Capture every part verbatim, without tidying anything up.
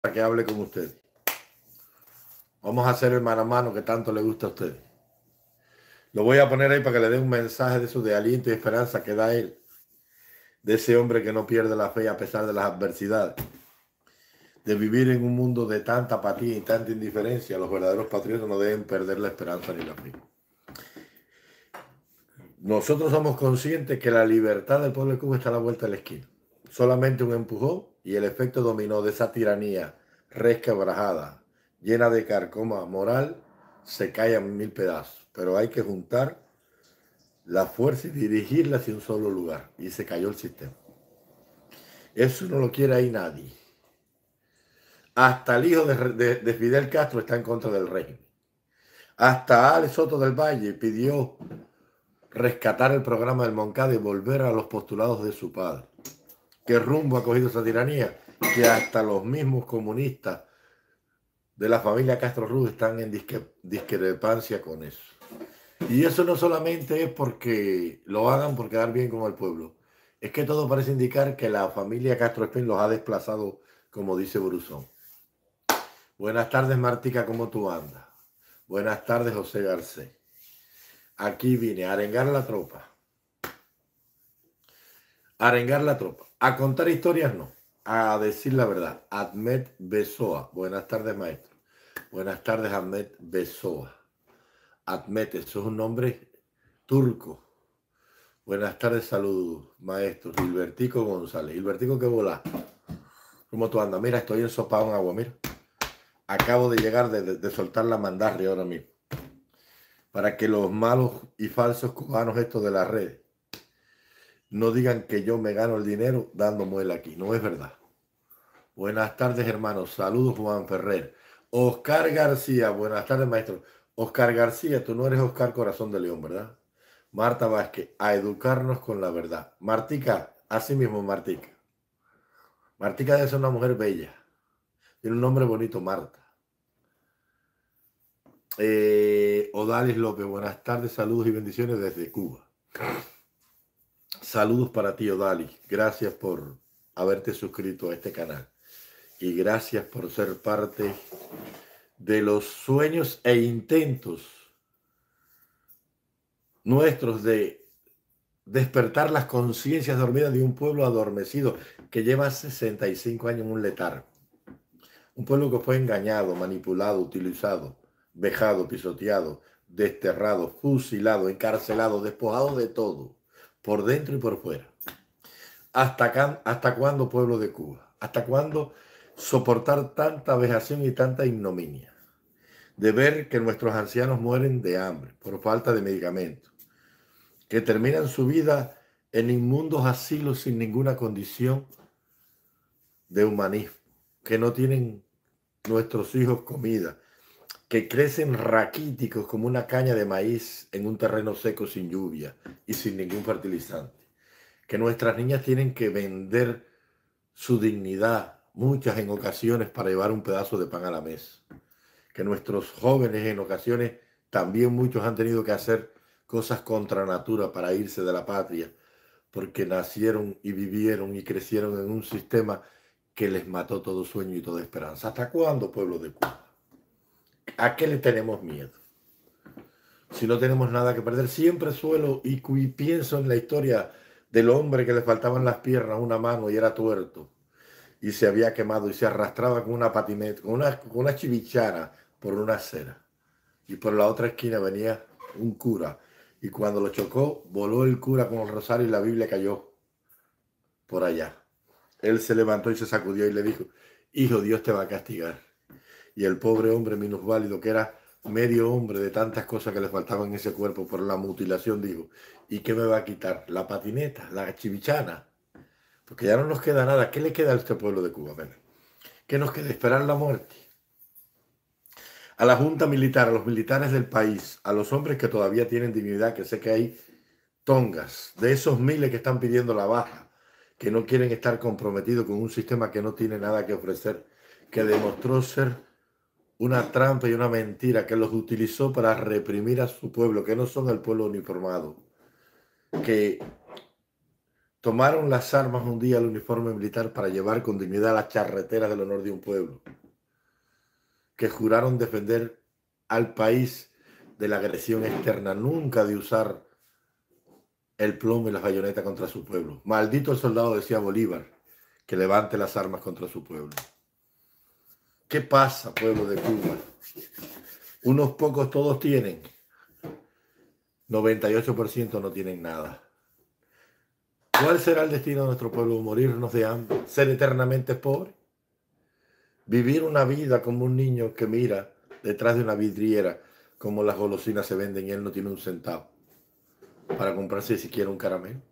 para que hable con usted. Vamos a hacer el mano a mano que tanto le gusta a usted. Lo voy a poner ahí para que le dé un mensaje de eso de aliento y esperanza que da él, de ese hombre que no pierde la fe a pesar de las adversidades, de vivir en un mundo de tanta apatía y tanta indiferencia. Los verdaderos patriotas no deben perder la esperanza ni la fe. Nosotros somos conscientes que la libertad del pueblo de Cuba está a la vuelta de la esquina. Solamente un empujón y el efecto dominó de esa tiranía resquebrajada, llena de carcoma moral, se cae en mil pedazos. Pero hay que juntar la fuerza y dirigirla hacia un solo lugar. Y se cayó el sistema. Eso no lo quiere ahí nadie. Hasta el hijo de, de, de Fidel Castro está en contra del régimen. Hasta Alex Soto del Valle pidió rescatar el programa del Moncada y volver a los postulados de su padre. ¿Qué rumbo ha cogido esa tiranía? Que hasta los mismos comunistas de la familia Castro Ruz están en disque, discrepancia con eso. Y eso no solamente es porque lo hagan por quedar bien con el pueblo. Es que todo parece indicar que la familia Castro Espín los ha desplazado, como dice Brusón. Buenas tardes, Martica, ¿cómo tú andas? Buenas tardes, José Garcés. Aquí vine a arengar la tropa. A arengar la tropa. A contar historias no. A decir la verdad. Ahmed Besoa. Buenas tardes, maestro. Buenas tardes, Ahmed Besoa. Ahmed, eso es un nombre turco. Buenas tardes, saludos, maestro. Gilbertico González. Gilbertico, ¿qué volá? ¿Cómo tú andas? Mira, estoy ensopado en agua, mira. Acabo de llegar de, de, de soltar la mandarria ahora mismo. Para que los malos y falsos cubanos estos de las redes no digan que yo me gano el dinero dando muela aquí. No es verdad. Buenas tardes, hermanos. Saludos, Juan Ferrer. Oscar García. Buenas tardes, maestro. Oscar García, tú no eres Oscar Corazón de León, ¿verdad? Marta Vázquez, a educarnos con la verdad. Martica, así mismo, Martica. Martica debe ser una mujer bella. Tiene un nombre bonito, Marta. Eh, Odalis López, buenas tardes, saludos y bendiciones desde Cuba. Saludos para ti, Odalis. Gracias por haberte suscrito a este canal. Y gracias por ser parte de los sueños e intentos nuestros de despertar las conciencias dormidas de un pueblo adormecido que lleva sesenta y cinco años en un letargo. Un pueblo que fue engañado, manipulado, utilizado, vejado, pisoteado, desterrado, fusilado, encarcelado, despojado de todo, por dentro y por fuera. ¿Hasta, acá, ¿Hasta cuándo, pueblo de Cuba? ¿Hasta cuándo soportar tanta vejación y tanta ignominia? De ver que nuestros ancianos mueren de hambre, por falta de medicamentos, que terminan su vida en inmundos asilos sin ninguna condición de humanismo, que no tienen nuestros hijos comida, que crecen raquíticos como una caña de maíz en un terreno seco sin lluvia y sin ningún fertilizante, que nuestras niñas tienen que vender su dignidad, muchas en ocasiones, para llevar un pedazo de pan a la mesa, que nuestros jóvenes en ocasiones, también muchos han tenido que hacer cosas contra natura para irse de la patria, porque nacieron y vivieron y crecieron en un sistema que les mató todo sueño y toda esperanza. ¿Hasta cuándo, pueblo de Cuba? ¿A qué le tenemos miedo? Si no tenemos nada que perder, siempre suelo y, y pienso en la historia del hombre que le faltaban las piernas, una mano y era tuerto y se había quemado y se arrastraba con una patineta, con una, con una chivichana por una acera. Y por la otra esquina venía un cura y cuando lo chocó, voló el cura con el rosario y la Biblia cayó por allá. Él se levantó y se sacudió y le dijo: hijo, Dios te va a castigar. Y el pobre hombre minusválido, que era medio hombre de tantas cosas que le faltaban en ese cuerpo por la mutilación, dijo: ¿y qué me va a quitar? La patineta, la chivichana. Porque ya no nos queda nada. ¿Qué le queda a este pueblo de Cuba? Ven. ¿Qué nos queda? Esperar la muerte. A la junta militar, a los militares del país, a los hombres que todavía tienen dignidad, que sé que hay tongas, de esos miles que están pidiendo la baja, que no quieren estar comprometidos con un sistema que no tiene nada que ofrecer, que demostró ser una trampa y una mentira, que los utilizó para reprimir a su pueblo, que no son el pueblo uniformado, que tomaron las armas un día, el uniforme militar, para llevar con dignidad las charreteras del honor de un pueblo, que juraron defender al país de la agresión externa, nunca de usar el plomo y las bayonetas contra su pueblo. Maldito el soldado, decía Bolívar, que levante las armas contra su pueblo. ¿Qué pasa, pueblo de Cuba? Unos pocos todos tienen, noventa y ocho por ciento no tienen nada. ¿Cuál será el destino de nuestro pueblo? ¿Morirnos de hambre? ¿Ser eternamente pobre? ¿Vivir una vida como un niño que mira detrás de una vidriera como las golosinas se venden y él no tiene un centavo para comprarse siquiera un caramelo?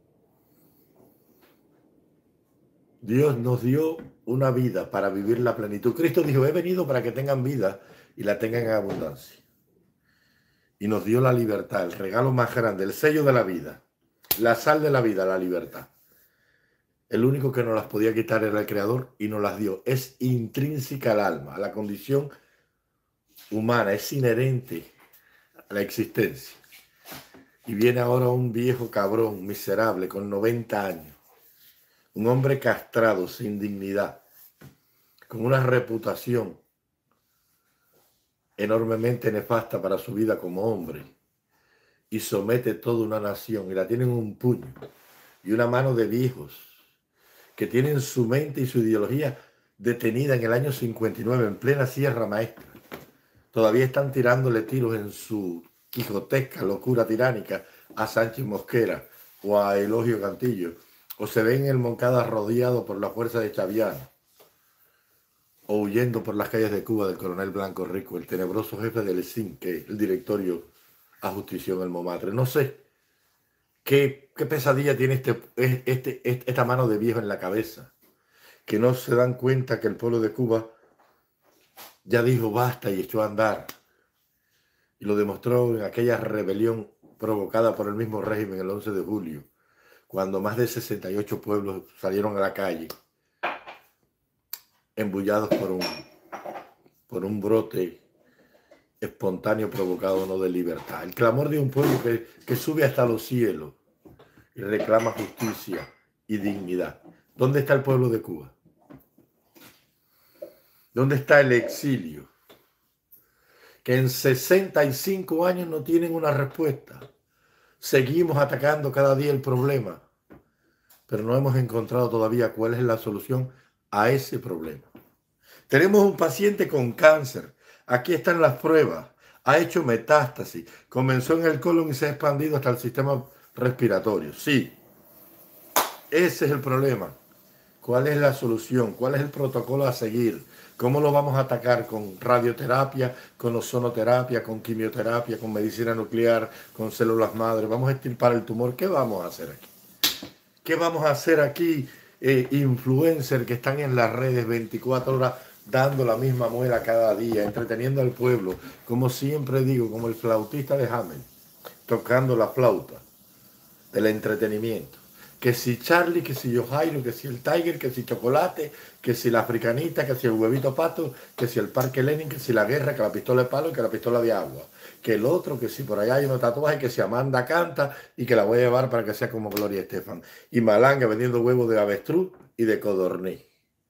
Dios nos dio una vida para vivir la plenitud. Cristo dijo, he venido para que tengan vida y la tengan en abundancia. Y nos dio la libertad, el regalo más grande, el sello de la vida, la sal de la vida, la libertad. El único que nos las podía quitar era el Creador y nos las dio. Es intrínseca al alma, a la condición humana, es inherente a la existencia. Y viene ahora un viejo cabrón, miserable, con noventa años. Un hombre castrado, sin dignidad, con una reputación enormemente nefasta para su vida como hombre. Y somete toda una nación y la tienen en un puño y una mano de viejos que tienen su mente y su ideología detenida en el año cincuenta y nueve, en plena Sierra Maestra. Todavía están tirándole tiros en su quijotesca locura tiránica a Sánchez Mosquera o a Elogio Cantillo, o se ven en el Moncada rodeado por la fuerza de Chaviano, o huyendo por las calles de Cuba del coronel Blanco Rico, el tenebroso jefe del S I N, que el directorio ajustició en el Momatre. No sé qué, qué pesadilla tiene este, este, este, esta mano de viejo en la cabeza, que no se dan cuenta que el pueblo de Cuba ya dijo basta y echó a andar. Y lo demostró en aquella rebelión provocada por el mismo régimen el once de julio, cuando más de sesenta y ocho pueblos salieron a la calle, embullados por un, por un brote espontáneo provocado no de libertad. El clamor de un pueblo que, que sube hasta los cielos y reclama justicia y dignidad. ¿Dónde está el pueblo de Cuba? ¿Dónde está el exilio? Que en sesenta y cinco años no tienen una respuesta. Seguimos atacando cada día el problema, pero no hemos encontrado todavía cuál es la solución a ese problema. Tenemos un paciente con cáncer. Aquí están las pruebas. Ha hecho metástasis. Comenzó en el colon y se ha expandido hasta el sistema respiratorio. Sí, ese es el problema. ¿Cuál es la solución? ¿Cuál es el protocolo a seguir? ¿Cómo lo vamos a atacar? ¿Con radioterapia, con ozonoterapia, con quimioterapia, con medicina nuclear, con células madre? ¿Vamos a extirpar el tumor? ¿Qué vamos a hacer aquí? ¿Qué vamos a hacer aquí, eh, influencers que están en las redes veinticuatro horas dando la misma muela cada día, entreteniendo al pueblo, como siempre digo, como el flautista de Hamelin, tocando la flauta del entretenimiento? Que si Charlie, que si yo Jairo, que si el Tiger, que si Chocolate, que si la Africanita, que si el Huevito Pato, que si el Parque Lenin, que si la guerra, que la pistola de palo y que la pistola de agua. Que el otro, que si por allá hay unos tatuajes, que si Amanda canta y que la voy a llevar para que sea como Gloria Estefan. Y Malanga vendiendo huevos de avestruz y de codorniz.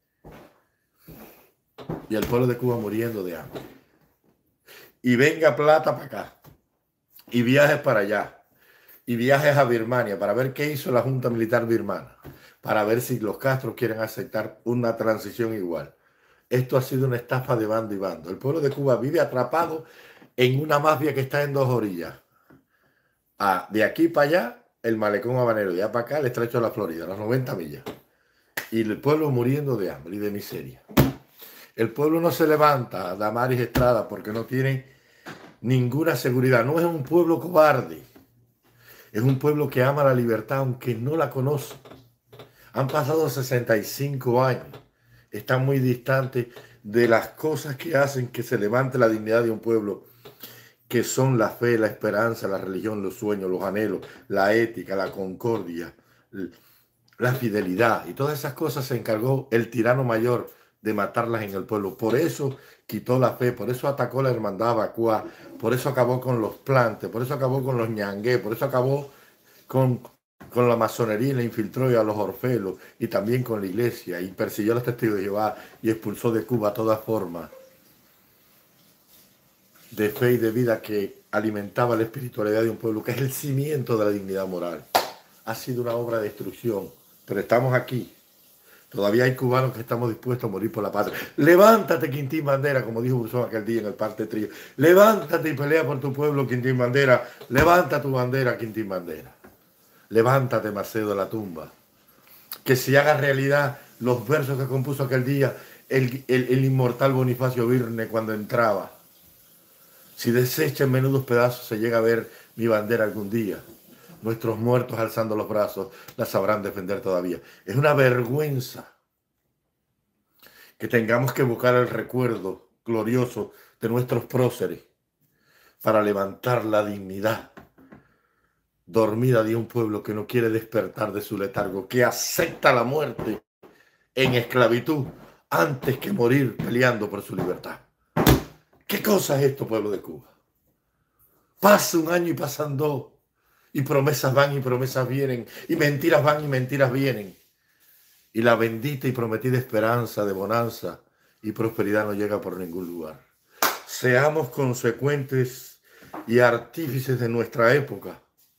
Y el pueblo de Cuba muriendo de hambre. Y venga plata para acá. Y viajes para allá. Y viajes a Birmania para ver qué hizo la Junta Militar birmana, para ver si los Castro quieren aceptar una transición igual. Esto ha sido una estafa de bando y bando. El pueblo de Cuba vive atrapado en una mafia que está en dos orillas. Ah, de aquí para allá, el malecón habanero, de allá para acá, el estrecho de la Florida, las noventa millas. Y el pueblo muriendo de hambre y de miseria. El pueblo no se levanta, Damaris Estrada, porque no tiene ninguna seguridad. No es un pueblo cobarde. Es un pueblo que ama la libertad aunque no la conoce. Han pasado sesenta y cinco años. Están muy distantes de las cosas que hacen que se levante la dignidad de un pueblo, que son la fe, la esperanza, la religión, los sueños, los anhelos, la ética, la concordia, la fidelidad. Y todas esas cosas se encargó el tirano mayor de matarlas en el pueblo. Por eso quitó la fe, por eso atacó la hermandad Abacuá, por eso acabó con los plantes, por eso acabó con los ñangué, por eso acabó con con la masonería y la infiltró y a los orfelos y también con la iglesia y persiguió a los testigos de Jehová y expulsó de Cuba toda forma de fe y de vida que alimentaba la espiritualidad de un pueblo, que es el cimiento de la dignidad moral. Ha sido una obra de destrucción, pero estamos aquí. Todavía hay cubanos que estamos dispuestos a morir por la patria. Levántate, Quintín Bandera, como dijo Burzón aquel día en el Parte Trío. Levántate y pelea por tu pueblo, Quintín Bandera. Levanta tu bandera, Quintín Bandera. Levántate, Maceo de la tumba. Que se haga realidad los versos que compuso aquel día el, el, el inmortal Bonifacio Virne cuando entraba. Si desecha en menudos pedazos se llega a ver mi bandera algún día. Nuestros muertos alzando los brazos la sabrán defender todavía. Es una vergüenza que tengamos que buscar el recuerdo glorioso de nuestros próceres para levantar la dignidad dormida de un pueblo que no quiere despertar de su letargo, que acepta la muerte en esclavitud antes que morir peleando por su libertad. ¿Qué cosa es esto, pueblo de Cuba? Pasa un año y pasan dos, y promesas van y promesas vienen, y mentiras van y mentiras vienen, y la bendita y prometida esperanza de bonanza y prosperidad no llega por ningún lugar. Seamos consecuentes y artífices de nuestra época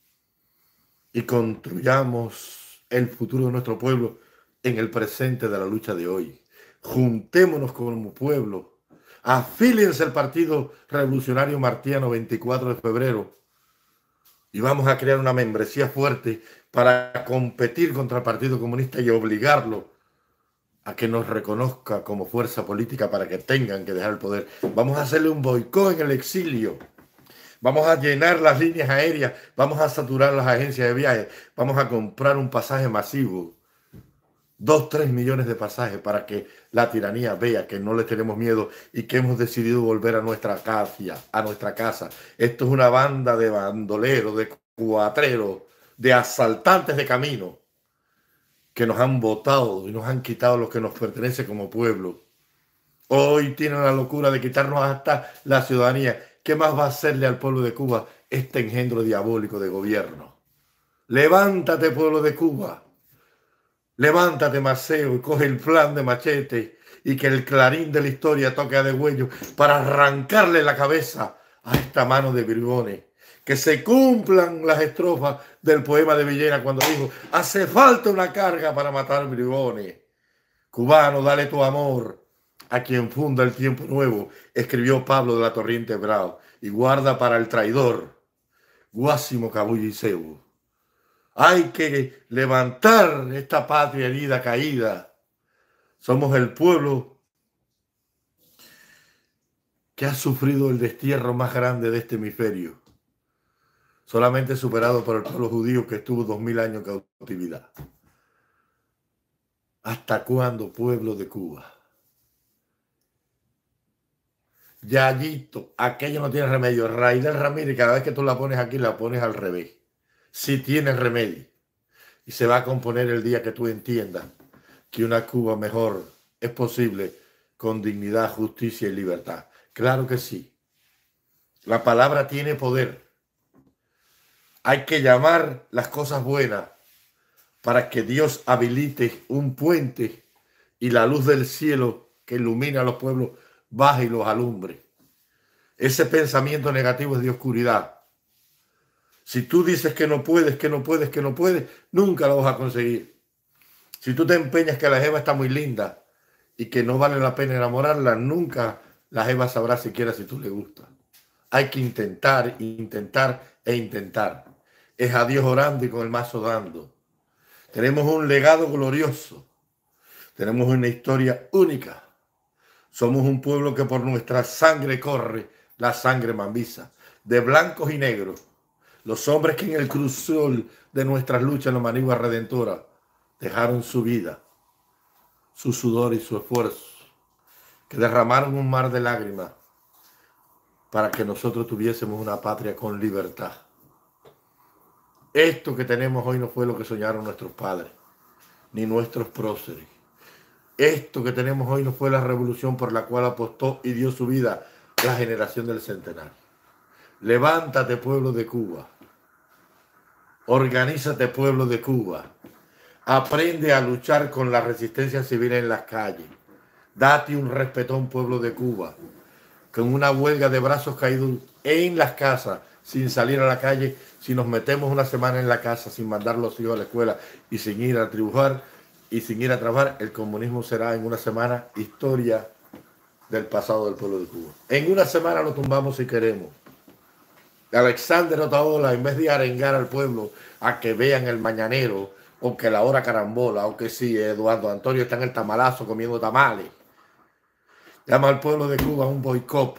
y construyamos el futuro de nuestro pueblo en el presente de la lucha de hoy. Juntémonos como pueblo. Afíliense al Partido Revolucionario Martiano veinticuatro de febrero y vamos a crear una membresía fuerte para competir contra el Partido Comunista y obligarlo a que nos reconozca como fuerza política para que tengan que dejar el poder. Vamos a hacerle un boicot en el exilio. Vamos a llenar las líneas aéreas, vamos a saturar las agencias de viajes, vamos a comprar un pasaje masivo. Dos, tres millones de pasajes para que la tiranía vea que no le tenemos miedo y que hemos decidido volver a nuestra casa, a nuestra casa. Esto es una banda de bandoleros, de cuatreros, de asaltantes de camino que nos han votado y nos han quitado lo que nos pertenece como pueblo. Hoy tienen la locura de quitarnos hasta la ciudadanía. ¿Qué más va a hacerle al pueblo de Cuba este engendro diabólico de gobierno? Levántate, pueblo de Cuba. Levántate, Maceo, y coge el plan de Machete y que el clarín de la historia toque a degüello para arrancarle la cabeza a esta mano de bribones. Que se cumplan las estrofas del poema de Villena cuando dijo: hace falta una carga para matar bribones. Cubano, dale tu amor a quien funda el tiempo nuevo, escribió Pablo de la Torriente Bravo, y guarda para el traidor Guásimo Cabulliceu. Hay que levantar esta patria herida, caída. Somos el pueblo que ha sufrido el destierro más grande de este hemisferio, solamente superado por el pueblo judío que estuvo dos mil años en cautividad. ¿Hasta cuándo, pueblo de Cuba? Yayito, aquello no tiene remedio. Raidel Ramírez, cada vez que tú la pones aquí, la pones al revés. Sí tiene remedio. Y se va a componer el día que tú entiendas que una Cuba mejor es posible con dignidad, justicia y libertad. Claro que sí. La palabra tiene poder. Hay que llamar las cosas buenas para que Dios habilite un puente y la luz del cielo que ilumina a los pueblos baje y los alumbre. Ese pensamiento negativo es de oscuridad. Si tú dices que no puedes, que no puedes, que no puedes, nunca lo vas a conseguir. Si tú te empeñas que la jeva está muy linda y que no vale la pena enamorarla, nunca la jeva sabrá siquiera si tú le gustas. Hay que intentar, intentar e intentar. Es a Dios orando y con el mazo dando. Tenemos un legado glorioso. Tenemos una historia única. Somos un pueblo que por nuestra sangre corre la sangre mambisa, de blancos y negros. Los hombres que en el crucial de nuestras luchas en la manigua redentora dejaron su vida, su sudor y su esfuerzo, que derramaron un mar de lágrimas para que nosotros tuviésemos una patria con libertad. Esto que tenemos hoy no fue lo que soñaron nuestros padres, ni nuestros próceres. Esto que tenemos hoy no fue la revolución por la cual apostó y dio su vida la generación del centenario. Levántate, pueblo de Cuba. Organízate, pueblo de Cuba. Aprende a luchar con la resistencia civil en las calles. Date un respetón, pueblo de Cuba. Con una huelga de brazos caídos en las casas, sin salir a la calle, si nos metemos una semana en la casa sin mandar los hijos a la escuela y sin ir a tribujar y sin ir a trabajar, el comunismo será en una semana historia del pasado del pueblo de Cuba. En una semana lo tumbamos si queremos. Alexander Otaola, en vez de arengar al pueblo a que vean el mañanero, o que la hora carambola, o que sí, Eduardo Antonio está en el tamalazo comiendo tamales, llama al pueblo de Cuba a un boicot,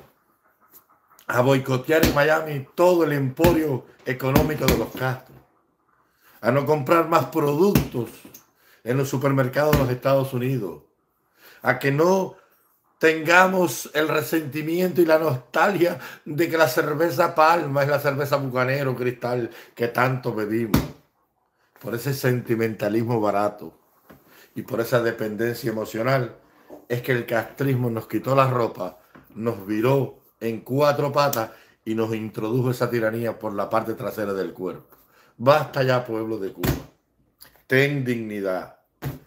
a boicotear en Miami todo el emporio económico de los Castro, a no comprar más productos en los supermercados de los Estados Unidos, a que no tengamos el resentimiento y la nostalgia de que la cerveza Palma es la cerveza Bucanero Cristal que tanto bebimos. Por ese sentimentalismo barato y por esa dependencia emocional es que el castrismo nos quitó la ropa, nos viró en cuatro patas y nos introdujo esa tiranía por la parte trasera del cuerpo. Basta ya, pueblo de Cuba. Ten dignidad.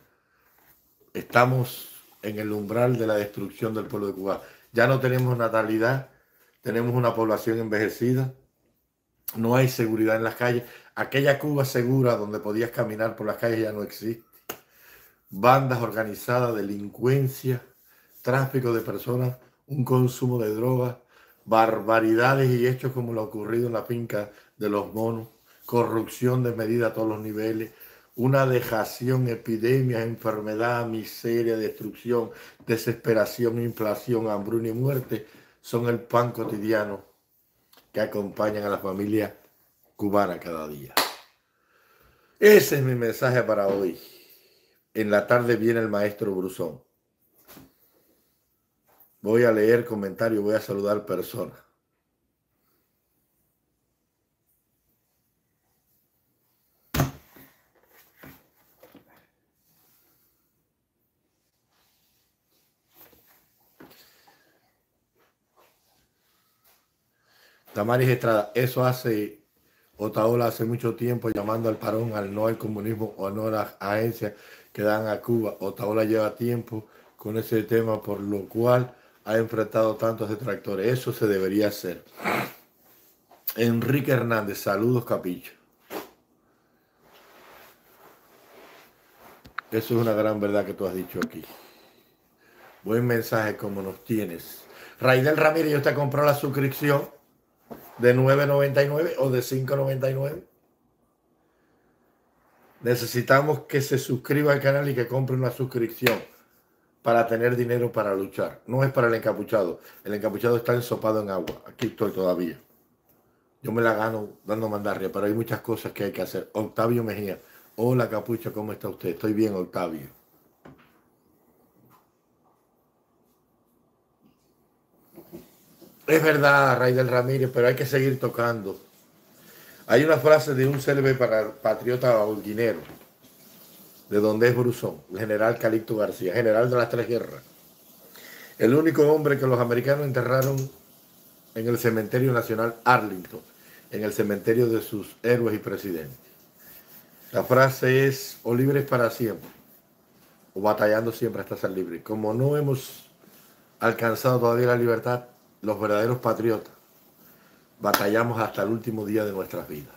Estamos en el umbral de la destrucción del pueblo de Cuba. Ya no tenemos natalidad, tenemos una población envejecida, no hay seguridad en las calles. Aquella Cuba segura donde podías caminar por las calles ya no existe. Bandas organizadas, delincuencia, tráfico de personas, un consumo de drogas, barbaridades y hechos como lo ocurrido en la finca de Los Monos, corrupción desmedida a todos los niveles, una dejación, epidemias, enfermedad, miseria, destrucción, desesperación, inflación, hambruna y muerte son el pan cotidiano que acompañan a la familia cubana cada día. Ese es mi mensaje para hoy. En la tarde viene el maestro Brusón. Voy a leer comentarios, voy a saludar personas. Damaris Estrada, eso hace Otaola hace mucho tiempo llamando al parón, al no al comunismo o no a las agencias que dan a Cuba. Otaola lleva tiempo con ese tema, por lo cual ha enfrentado tantos detractores. Eso se debería hacer. Enrique Hernández, saludos, Capicho. Eso es una gran verdad que tú has dicho aquí. Buen mensaje como nos tienes. Raidel Ramírez, ¿usted compró la suscripción de nueve noventa y nueve o de cinco noventa y nueve? Necesitamos que se suscriba al canal y que compre una suscripción para tener dinero para luchar. No es para el encapuchado. El encapuchado está ensopado en agua. Aquí estoy todavía. Yo me la gano dando mandarria, pero hay muchas cosas que hay que hacer. Octavio Mejía. Hola, Capucha, ¿cómo está usted? Estoy bien, Octavio. Es verdad, Raidel Ramírez, pero hay que seguir tocando. Hay una frase de un célebre patriota holguinero, de donde es Brusón, el general Calixto García, general de las tres guerras. El único hombre que los americanos enterraron en el cementerio nacional Arlington, en el cementerio de sus héroes y presidentes. La frase es, o libres para siempre, o batallando siempre hasta ser libres. Como no hemos alcanzado todavía la libertad, los verdaderos patriotas batallamos hasta el último día de nuestras vidas.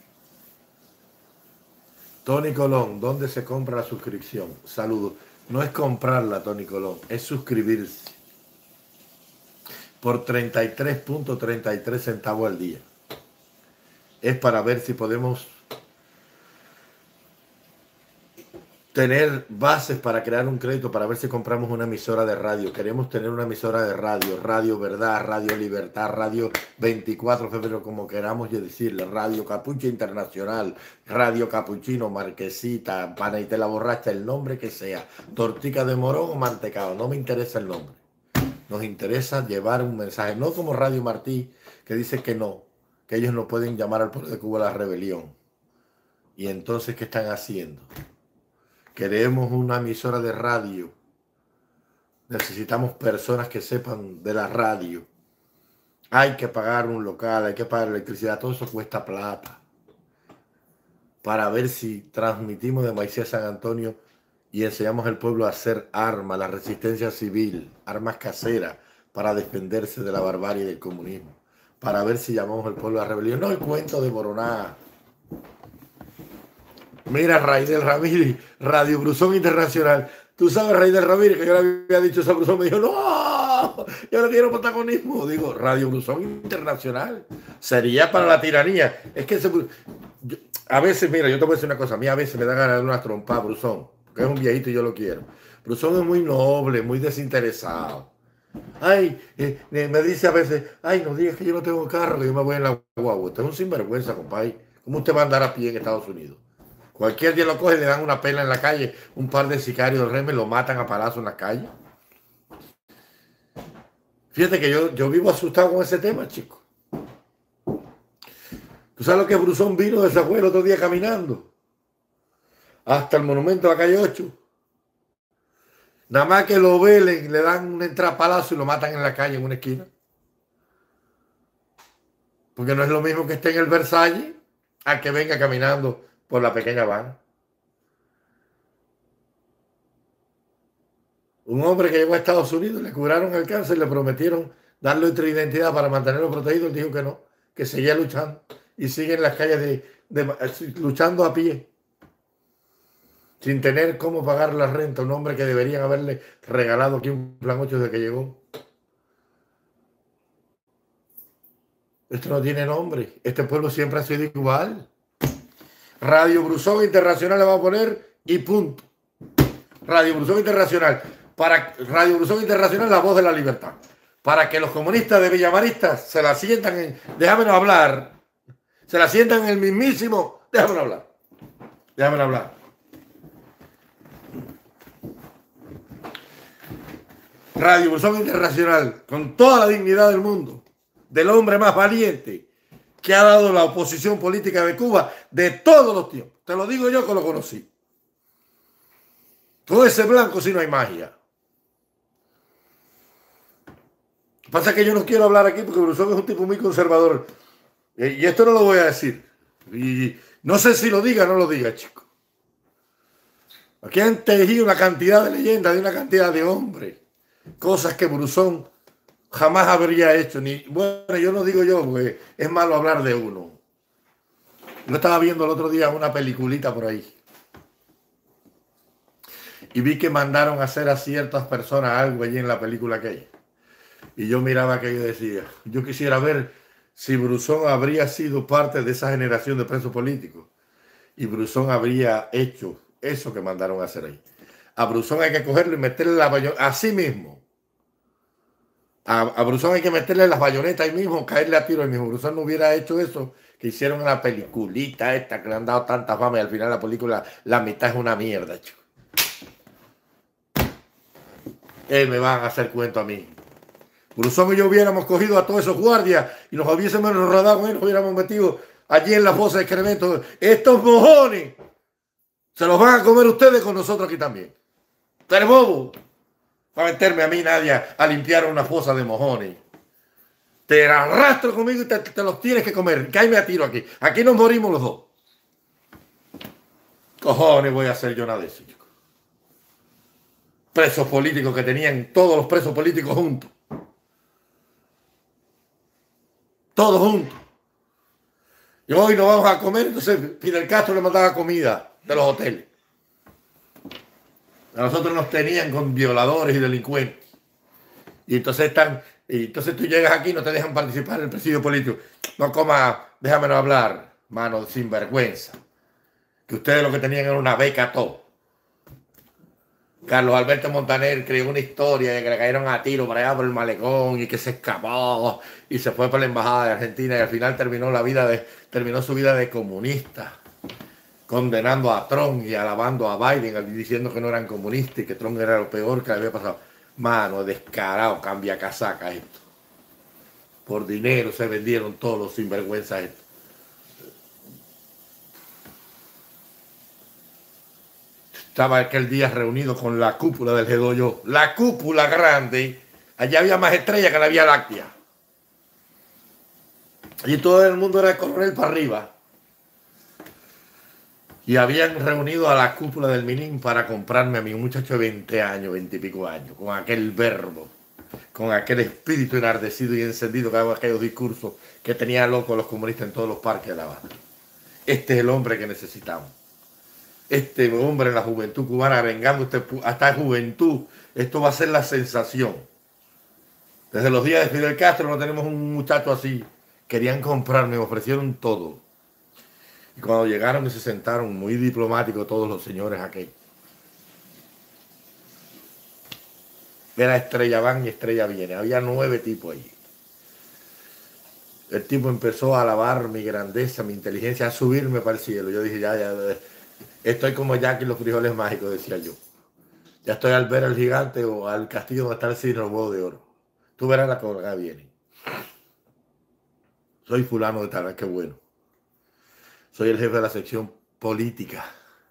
Tony Colón, ¿dónde se compra la suscripción? Saludos. No es comprarla, Tony Colón, es suscribirse por treinta y tres punto treinta y tres centavos al día. Es para ver si podemos tener bases para crear un crédito, para ver si compramos una emisora de radio. Queremos tener una emisora de radio, Radio Verdad, Radio Libertad, Radio veinticuatro de febrero, como queramos decirle, Radio Capucha Internacional, Radio Capuchino, Marquesita, Panaitela Borracha, el nombre que sea, Tortica de Morón o Mantecado, no me interesa el nombre. Nos interesa llevar un mensaje, no como Radio Martí, que dice que no, que ellos no pueden llamar al pueblo de Cuba a la rebelión. Y entonces, ¿qué están haciendo? Queremos una emisora de radio. Necesitamos personas que sepan de la radio. Hay que pagar un local, hay que pagar electricidad, todo eso cuesta plata. para ver si transmitimos de Maicía a San Antonio y enseñamos al pueblo a hacer armas, la resistencia civil, armas caseras para defenderse de la barbarie y del comunismo, para ver si llamamos al pueblo a rebelión. No el cuento de Boroná. Mira, Raidel Ramírez, Radio Brusón Internacional. Tú sabes, Raidel Ramírez, que yo le había dicho esa Brusón, me dijo, no, yo no quiero protagonismo. Digo, Radio Brusón Internacional. Sería para la tiranía. Es que ese, yo, a veces, mira, yo te voy a decir una cosa, a mí a veces me da ganas de una trompa, Brusón, porque es un viejito y yo lo quiero. Brusón es muy noble, muy desinteresado. Ay, eh, me dice a veces, ay, no digas que yo no tengo carro, que yo me voy en la guagua. Usted es un sinvergüenza, compadre. ¿Cómo usted va a andar a pie en Estados Unidos? Cualquier día lo coge, le dan una pela en la calle, un par de sicarios del régimen lo matan a palazo en la calle. Fíjate que yo, yo vivo asustado con ese tema, chico. ¿Tú sabes lo que Brusón vino de esa el otro día caminando? Hasta el monumento de la calle ocho. Nada más que lo velen, le dan una entrada a palazo y lo matan en la calle, en una esquina. Porque no es lo mismo que esté en el Versalles a que venga caminando por la pequeña Habana. Un hombre que llegó a Estados Unidos, le curaron el cáncer, le prometieron darle otra identidad para mantenerlo protegido. Él dijo que no, que seguía luchando y sigue en las calles de, de, luchando a pie, sin tener cómo pagar la renta. Un hombre que deberían haberle regalado aquí un plan ocho desde que llegó. Esto no tiene nombre. Este pueblo siempre ha sido igual. Radio Brusón Internacional le va a poner y punto. Radio Brusón Internacional. Para Radio Brusón Internacional, la voz de la libertad. Para que los comunistas de Villamaristas se la sientan en... Déjamelo hablar. Se la sientan en el mismísimo... Déjamelo hablar. Déjamelo hablar. Radio Brusón Internacional, con toda la dignidad del mundo, del hombre más valiente que ha dado la oposición política de Cuba de todos los tiempos. Te lo digo yo que lo conocí. Todo ese blanco si no hay magia. Lo que pasa es que yo no quiero hablar aquí porque Brusón es un tipo muy conservador. Y esto no lo voy a decir. Y no sé si lo diga o no lo diga, chico. Aquí han tejido una cantidad de leyendas de una cantidad de hombres. Cosas que Brusón jamás habría hecho. Ni, bueno, yo no digo yo, porque es malo hablar de uno. Yo estaba viendo el otro día una peliculita por ahí. Y vi que mandaron a hacer a ciertas personas algo allí en la película aquella. Y yo miraba aquello y decía, yo quisiera ver si Brusón habría sido parte de esa generación de presos políticos. Y Brusón habría hecho eso que mandaron a hacer ahí. A Brusón hay que cogerlo y meterle la bayoneta, así mismo. A, a Brusón hay que meterle las bayonetas ahí mismo, caerle a tiro ahí mismo. Brusón no hubiera hecho eso que hicieron en la peliculita esta, que le han dado tanta fama y al final la película, la mitad es una mierda, chico. Él me van a hacer cuento a mí. Brusón y yo hubiéramos cogido a todos esos guardias y nos hubiésemos rodado y nos hubiéramos metido allí en la fosa de excremento. Estos mojones se los van a comer ustedes con nosotros aquí también. Pero bobo, para meterme a mí nadie a limpiar una fosa de mojones. Te arrastro conmigo y te, te los tienes que comer. Cállame a tiro aquí. Aquí nos morimos los dos. Cojones voy a hacer yo nada de eso, chicos. Presos políticos que tenían todos los presos políticos juntos. Todos juntos. Y hoy nos vamos a comer, entonces Fidel Castro le mandaba comida de los hoteles. A nosotros nos tenían con violadores y delincuentes. Y entonces están, y entonces tú llegas aquí y no te dejan participar en el presidio político. No coma, déjamelo hablar, mano sinvergüenza. Que ustedes lo que tenían era una beca todo. Carlos Alberto Montaner creó una historia de que le cayeron a tiro para allá por el malecón y que se escapó y se fue por la embajada de Argentina y al final terminó la vida de, terminó su vida de comunista, condenando a Trump y alabando a Biden, diciendo que no eran comunistas y que Trump era lo peor que le había pasado. Mano, descarado, cambia casaca esto. Por dinero se vendieron todos los sinvergüenzas estos. Estaba aquel día reunido con la cúpula del G dos yo, la cúpula grande. Allá había más estrellas que la Vía Láctea. Y todo el mundo era el coronel para arriba. Y habían reunido a la cúpula del Milín para comprarme a mí, un muchacho de veinte años, veinte y pico años, con aquel verbo, con aquel espíritu enardecido y encendido que hago aquellos discursos que tenía loco a los comunistas en todos los parques de La Habana. Este es el hombre que necesitamos. Este hombre en la juventud cubana, vengando a esta juventud, esto va a ser la sensación. Desde los días de Fidel Castro no tenemos un muchacho así. Querían comprarme, me ofrecieron todo. Y cuando llegaron y se sentaron, muy diplomáticos todos los señores aquí. Era estrella van y estrella viene. Había nueve tipos allí. El tipo empezó a alabar mi grandeza, mi inteligencia, a subirme para el cielo. Yo dije, ya, ya, estoy como Jack y los frijoles mágicos, decía yo. Ya estoy al ver al gigante o al castillo donde está el cisne, el huevo de oro. Tú verás la que acá viene. Soy fulano de tal, qué bueno. Soy el jefe de la sección política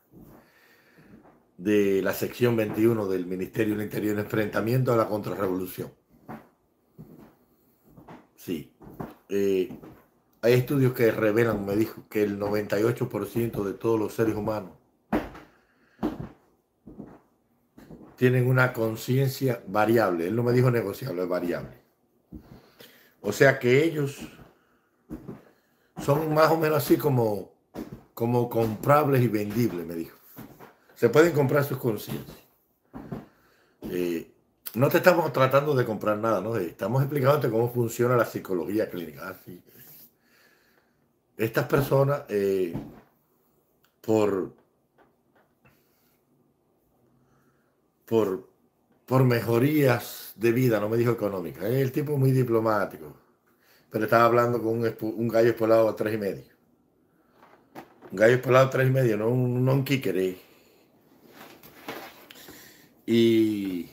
de la sección veintiuno del Ministerio del Interior en enfrentamiento a la contrarrevolución. Sí. Eh, hay estudios que revelan, me dijo, que el noventa y ocho por ciento de todos los seres humanos tienen una conciencia variable. Él no me dijo negociable, es variable. O sea que ellos son más o menos así como, como comprables y vendibles, me dijo. Se pueden comprar sus conciencias. Eh, no te estamos tratando de comprar nada, ¿no? Estamos explicándote cómo funciona la psicología clínica. Así. Estas personas, eh, por, por, por mejorías de vida, no me dijo económica, es el tipo muy diplomático, pero estaba hablando con un, un gallo espolado a tres y medio. Un gallo espolado a tres y medio, no un, no un kíquere. Y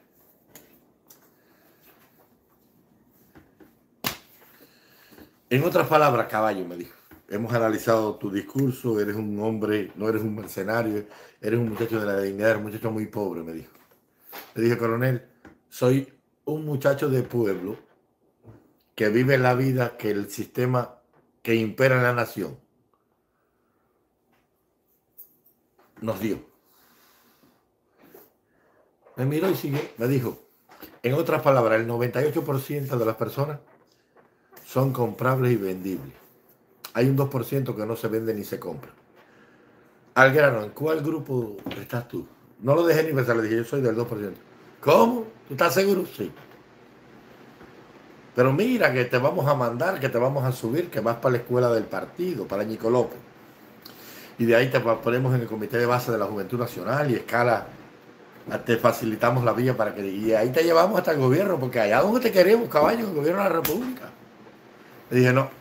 en otras palabras, caballo, me dijo, hemos analizado tu discurso, eres un hombre, no eres un mercenario, eres un muchacho de la dignidad, eres un muchacho muy pobre, me dijo. Le dije, coronel, soy un muchacho de pueblo que vive la vida que el sistema que impera en la nación nos dio. Me miró y siguió, me dijo, en otras palabras, el noventa y ocho por ciento de las personas son comprables y vendibles. Hay un dos por ciento que no se vende ni se compra. Al grano, ¿en cuál grupo estás tú? No lo dejé ni pensar, le dije, yo soy del dos por ciento. ¿Cómo? ¿Tú estás seguro? Sí. Pero mira que te vamos a mandar, que te vamos a subir, que vas para la escuela del partido, para Ñico López. Y de ahí te ponemos en el comité de base de la Juventud Nacional y escala, te facilitamos la vía para que... Y ahí te llevamos hasta el gobierno, porque allá donde te queremos, caballo, el gobierno de la República. Le dije, no.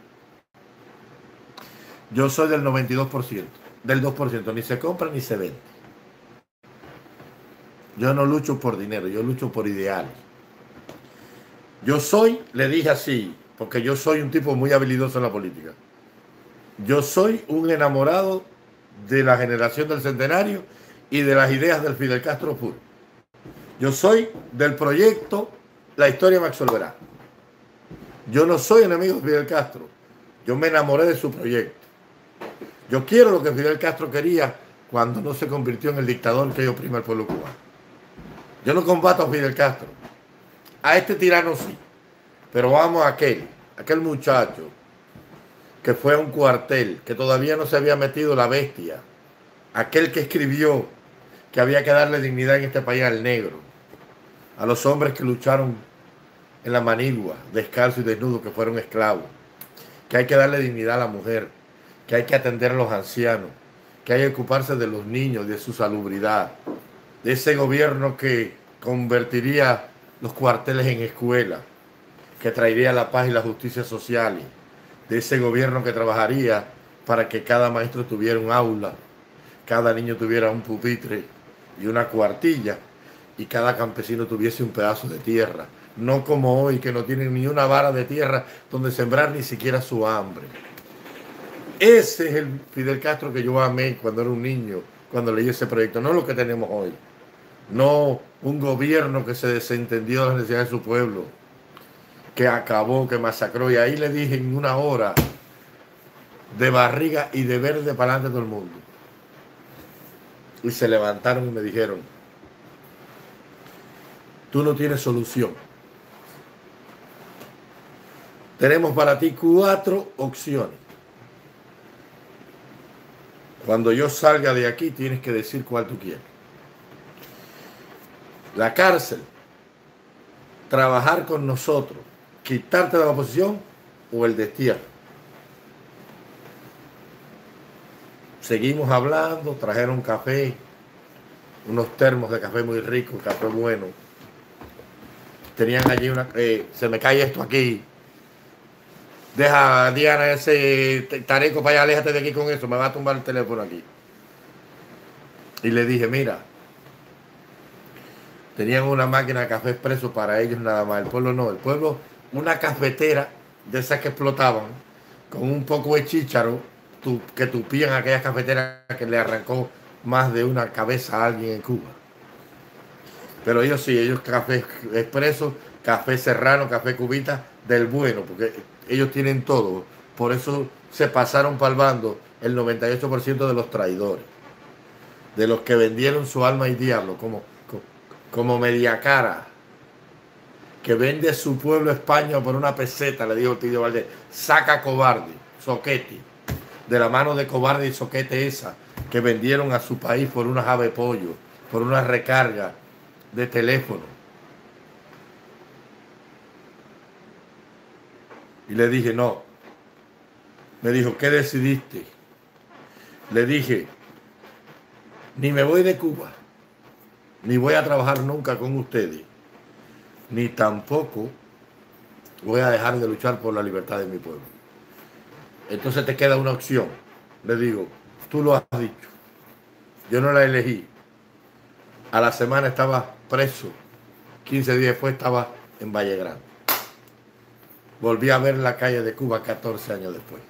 Yo soy del noventa y dos por ciento, del dos por ciento, ni se compra ni se vende. Yo no lucho por dinero, yo lucho por ideales. Yo soy, le dije así, porque yo soy un tipo muy habilidoso en la política. Yo soy un enamorado de la generación del centenario y de las ideas del Fidel Castro puro. Yo soy del proyecto La Historia me absolverá. Yo no soy enemigo de Fidel Castro. Yo me enamoré de su proyecto. Yo quiero lo que Fidel Castro quería cuando no se convirtió en el dictador que oprime al pueblo cubano. Yo no combato a Fidel Castro. A este tirano sí. Pero vamos a aquel, aquel muchacho que fue a un cuartel, que todavía no se había metido la bestia. Aquel que escribió que había que darle dignidad en este país al negro. A los hombres que lucharon en la manigua, descalzo y desnudo, que fueron esclavos. Que hay que darle dignidad a la mujer. Que hay que atender a los ancianos. Que hay que ocuparse de los niños, de su salubridad. De ese gobierno que convertiría los cuarteles en escuelas, que traería la paz y la justicia social, de ese gobierno que trabajaría para que cada maestro tuviera un aula, cada niño tuviera un pupitre y una cuartilla, y cada campesino tuviese un pedazo de tierra, no como hoy que no tienen ni una vara de tierra donde sembrar ni siquiera su hambre. Ese es el Fidel Castro que yo amé cuando era un niño, cuando leí ese proyecto, no lo que tenemos hoy. No un gobierno que se desentendió de las necesidades de su pueblo, que acabó, que masacró. Y ahí le dije en una hora, de barriga y de verde para adelante todo el mundo. y se levantaron y me dijeron: tú no tienes solución. Tenemos para ti cuatro opciones. Cuando yo salga de aquí tienes que decir cuál tú quieres. La cárcel, trabajar con nosotros, quitarte de la oposición o el destierro. Seguimos hablando, trajeron café, unos termos de café muy ricos, café bueno. Tenían allí una... Eh, se me cae esto aquí. Deja, Diana, ese tareco para allá, aléjate de aquí con eso, me va a tumbar el teléfono aquí. Y le dije: mira, tenían una máquina de café expreso para ellos nada más, el pueblo no, el pueblo, una cafetera de esas que explotaban, con un poco de chícharo, tu, que tupían aquellas cafeteras que le arrancó más de una cabeza a alguien en Cuba. Pero ellos sí, ellos café expreso, café serrano, café cubita, del bueno, porque ellos tienen todo. Por eso se pasaron para el bando el noventa y ocho por ciento de los traidores, de los que vendieron su alma y diablo, como, como, como Mediacara, que vende su pueblo España por una peseta, le dijo Tilio Valdés: saca cobarde, soquete, de la mano de cobarde y soquete esa, que vendieron a su país por unas ave pollo, por una recarga de teléfono. Y le dije: no. Me dijo: ¿qué decidiste? Le dije: ni me voy de Cuba, ni voy a trabajar nunca con ustedes, ni tampoco voy a dejar de luchar por la libertad de mi pueblo. Entonces te queda una opción. Le digo: tú lo has dicho, yo no la elegí. A la semana estaba preso, quince días después estaba en Valle Grande. Volví a ver la calle de Cuba catorce años después.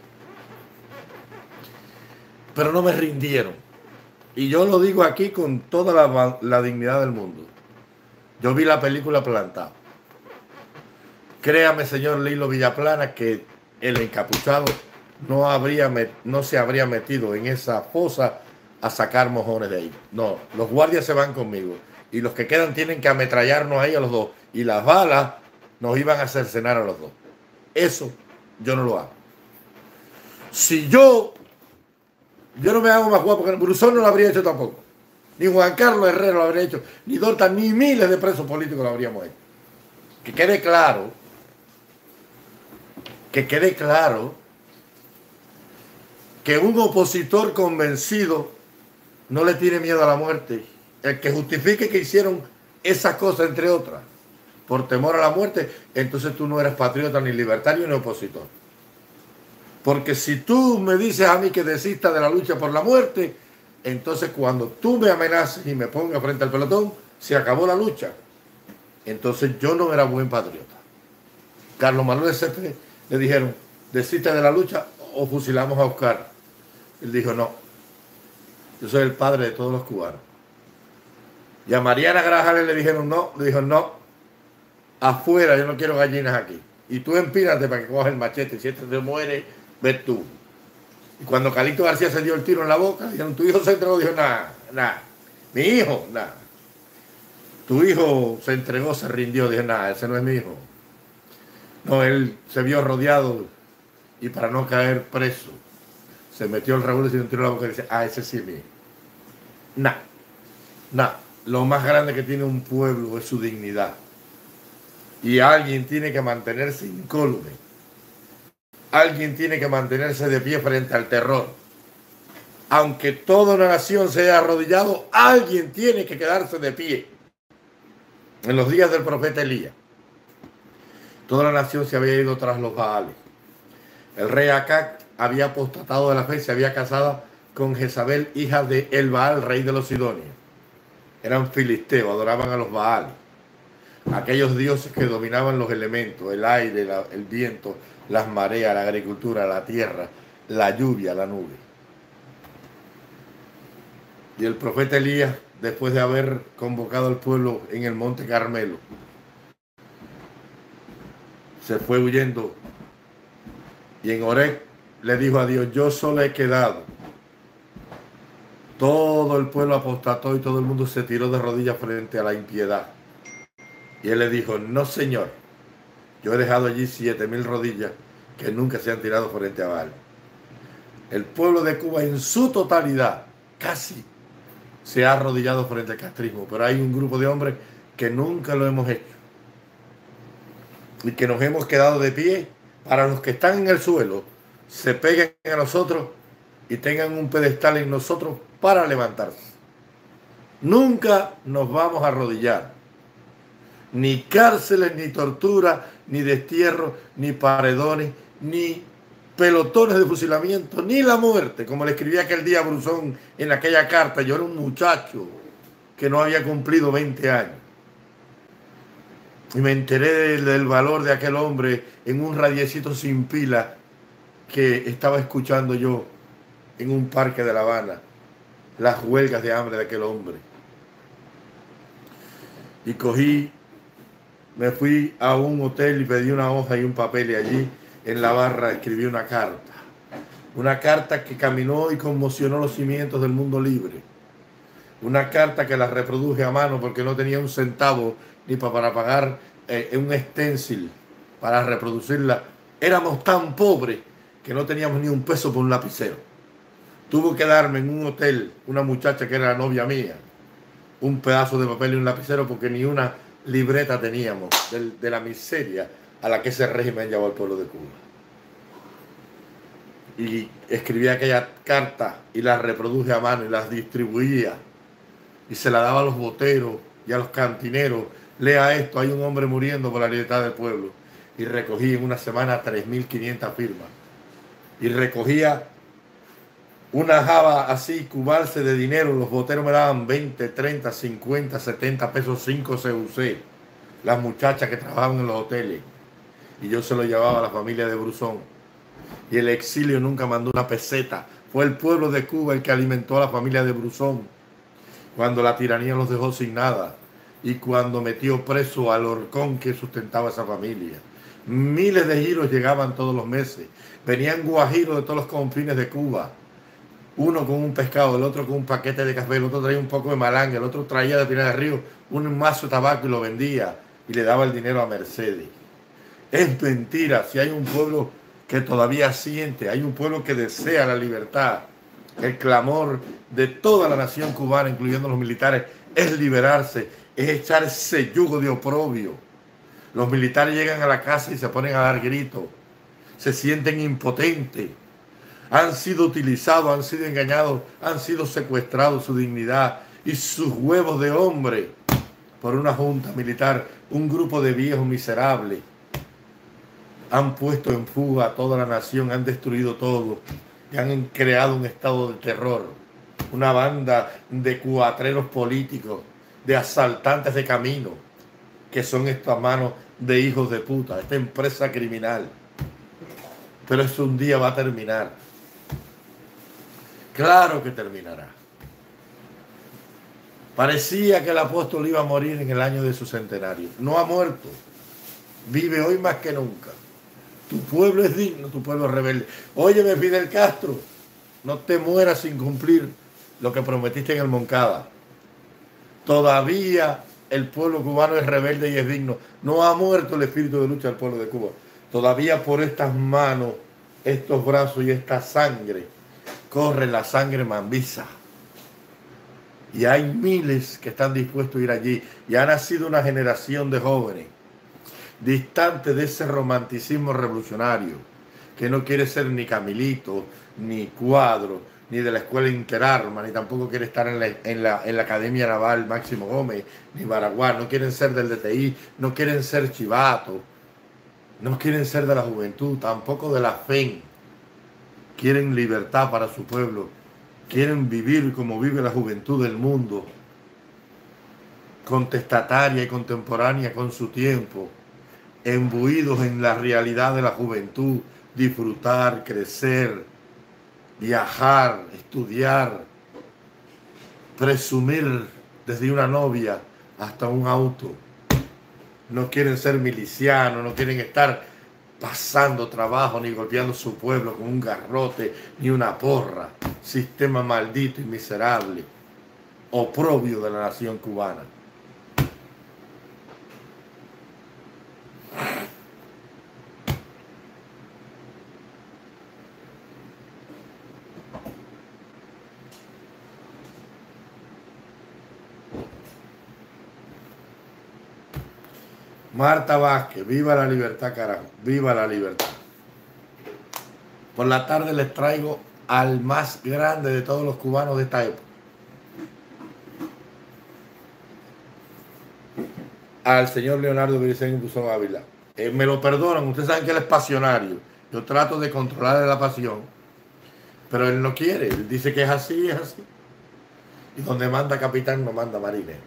Pero no me rindieron. Y yo lo digo aquí con toda la, la dignidad del mundo. Yo vi la película Plantado. Créame, señor Lilo Villaplana, que el encapuchado no, habría, no se habría metido en esa fosa a sacar mojones de ahí. No, los guardias se van conmigo. Y los que quedan tienen que ametrallarnos ahí a los dos. Y las balas nos iban a cercenar a los dos. Eso yo no lo hago. Si yo, yo no me hago más guapo, porque Brusón no lo habría hecho tampoco. Ni Juan Carlos Herrera lo habría hecho. Ni Dorta, ni miles de presos políticos lo habríamos hecho. Que quede claro, que quede claro que un opositor convencido no le tiene miedo a la muerte. El que justifique que hicieron esas cosas, entre otras, por temor a la muerte, entonces tú no eres patriota, ni libertario, ni opositor. Porque si tú me dices a mí que desista de la lucha por la muerte, entonces cuando tú me amenaces y me pongas frente al pelotón, se acabó la lucha. Entonces yo no era buen patriota. Carlos Manuel Céspedes le dijeron: desiste de la lucha o fusilamos a Oscar. Él dijo: no, yo soy el padre de todos los cubanos. Y a Mariana Grajales le dijeron: no, le dijo: no, afuera, yo no quiero gallinas aquí. Y tú empínate para que cojas el machete, y si este te muere, ves tú. Y cuando Calixto García se dio el tiro en la boca, dijeron: tu hijo se entregó. Dijo: nada, nada, mi hijo, nada. Tu hijo se entregó, se rindió. Dije: nada, ese no es mi hijo. No, él se vio rodeado y para no caer preso, se metió el revólver y se dio un tiro en la boca y dice: ah, ese sí es mi hijo. Nada, nada. Lo más grande que tiene un pueblo es su dignidad. Y alguien tiene que mantenerse incólume. Alguien tiene que mantenerse de pie frente al terror. Aunque toda una nación se haya arrodillado, alguien tiene que quedarse de pie. En los días del profeta Elías, toda la nación se había ido tras los Baales. El rey Acab había apostatado de la fe, se había casado con Jezabel, hija de El Baal, rey de los Sidonios. Eran filisteos, adoraban a los Baales. Aquellos dioses que dominaban los elementos, el aire, la, el viento, las mareas, la agricultura, la tierra, la lluvia, la nube. Y el profeta Elías, después de haber convocado al pueblo en el monte Carmelo, se fue huyendo y en Horeb le dijo a Dios: yo solo he quedado. Todo todo el pueblo apostató y todo el mundo se tiró de rodillas frente a la impiedad. Y él le dijo, no señor, yo he dejado allí siete mil rodillas que nunca se han tirado frente a Baal. El pueblo de Cuba en su totalidad casi se ha arrodillado frente al castrismo, pero hay un grupo de hombres que nunca lo hemos hecho y que nos hemos quedado de pie para los que están en el suelo se peguen a nosotros y tengan un pedestal en nosotros para levantarse. Nunca nos vamos a arrodillar. Ni cárceles, ni tortura, ni destierro, ni paredones, ni pelotones de fusilamiento, ni la muerte, como le escribí aquel día a Brusón en aquella carta. Yo era un muchacho que no había cumplido veinte años. Y me enteré del, del valor de aquel hombre en un radiecito sin pila que estaba escuchando yo en un parque de La Habana, las huelgas de hambre de aquel hombre. Y cogí, me fui a un hotel y pedí una hoja y un papel y allí en la barra escribí una carta. Una carta que caminó y conmocionó los cimientos del mundo libre. Una carta que la reproduje a mano porque no tenía un centavo ni para pagar eh, un stencil para reproducirla. Éramos tan pobres que no teníamos ni un peso por un lapicero. Tuvo que darme en un hotel una muchacha que era la novia mía un pedazo de papel y un lapicero porque ni una libreta teníamos de, de la miseria a la que ese régimen llevó al pueblo de Cuba. Y escribí aquella carta y la reproduje a mano y las distribuía y se la daba a los boteros y a los cantineros. Lea esto, hay un hombre muriendo por la libertad del pueblo. Y recogí en una semana tres mil quinientas firmas. Y recogía una java así, cubarse de dinero. Los boteros me daban veinte, treinta, cincuenta, setenta pesos, cinco C U C. Las muchachas que trabajaban en los hoteles. Y yo se lo llevaba a la familia de Brusón. Y el exilio nunca mandó una peseta. Fue el pueblo de Cuba el que alimentó a la familia de Brusón. Cuando la tiranía los dejó sin nada. Y cuando metió preso al horcón que sustentaba esa familia. Miles de giros llegaban todos los meses. Venían guajiros de todos los confines de Cuba. Uno con un pescado, el otro con un paquete de café, el otro traía un poco de malanga, el otro traía de Pinar del Río un mazo de tabaco y lo vendía y le daba el dinero a Mercedes. Es mentira, si hay un pueblo que todavía siente, hay un pueblo que desea la libertad, el clamor de toda la nación cubana, incluyendo los militares, es liberarse, es echar ese yugo de oprobio. Los militares llegan a la casa y se ponen a dar gritos, se sienten impotentes. Han sido utilizados, han sido engañados, han sido secuestrados su dignidad y sus huevos de hombre por una junta militar, un grupo de viejos miserables. Han puesto en fuga a toda la nación, han destruido todo y han creado un estado de terror. Una banda de cuatreros políticos, de asaltantes de camino, que son estas manos de hijos de puta, esta empresa criminal. Pero eso un día va a terminar. Claro que terminará. Parecía que el apóstol iba a morir en el año de su centenario. No ha muerto. Vive hoy más que nunca. Tu pueblo es digno, tu pueblo es rebelde. Óyeme, Fidel Castro, no te mueras sin cumplir lo que prometiste en el Moncada. Todavía el pueblo cubano es rebelde y es digno. No ha muerto el espíritu de lucha del pueblo de Cuba. Todavía por estas manos, estos brazos y esta sangre, corre la sangre mambisa. Y hay miles que están dispuestos a ir allí. Y ha nacido una generación de jóvenes distante de ese romanticismo revolucionario, que no quiere ser ni Camilito, ni Cuadro, ni de la escuela Interarma, ni tampoco quiere estar en la, en la, en la Academia Naval Máximo Gómez, ni Baraguá, no quieren ser del D T I, no quieren ser chivato, no quieren ser de la juventud, tampoco de la F E N. Quieren libertad para su pueblo, quieren vivir como vive la juventud del mundo, contestataria y contemporánea con su tiempo, embuidos en la realidad de la juventud, disfrutar, crecer, viajar, estudiar, presumir desde una novia hasta un auto. No quieren ser milicianos, no quieren estar pasando trabajo ni golpeando su pueblo con un garrote ni una porra. Sistema maldito y miserable. oprobio de la nación cubana. Marta Vázquez, viva la libertad, carajo, viva la libertad. Por la tarde les traigo al más grande de todos los cubanos de esta época. Al señor Leonardo Briceño Brusón Ávila. Eh, me lo perdonan, ustedes saben que él es pasionario. Yo trato de controlarle la pasión, pero él no quiere, él dice que es así, es así. Y donde manda capitán no manda marinero.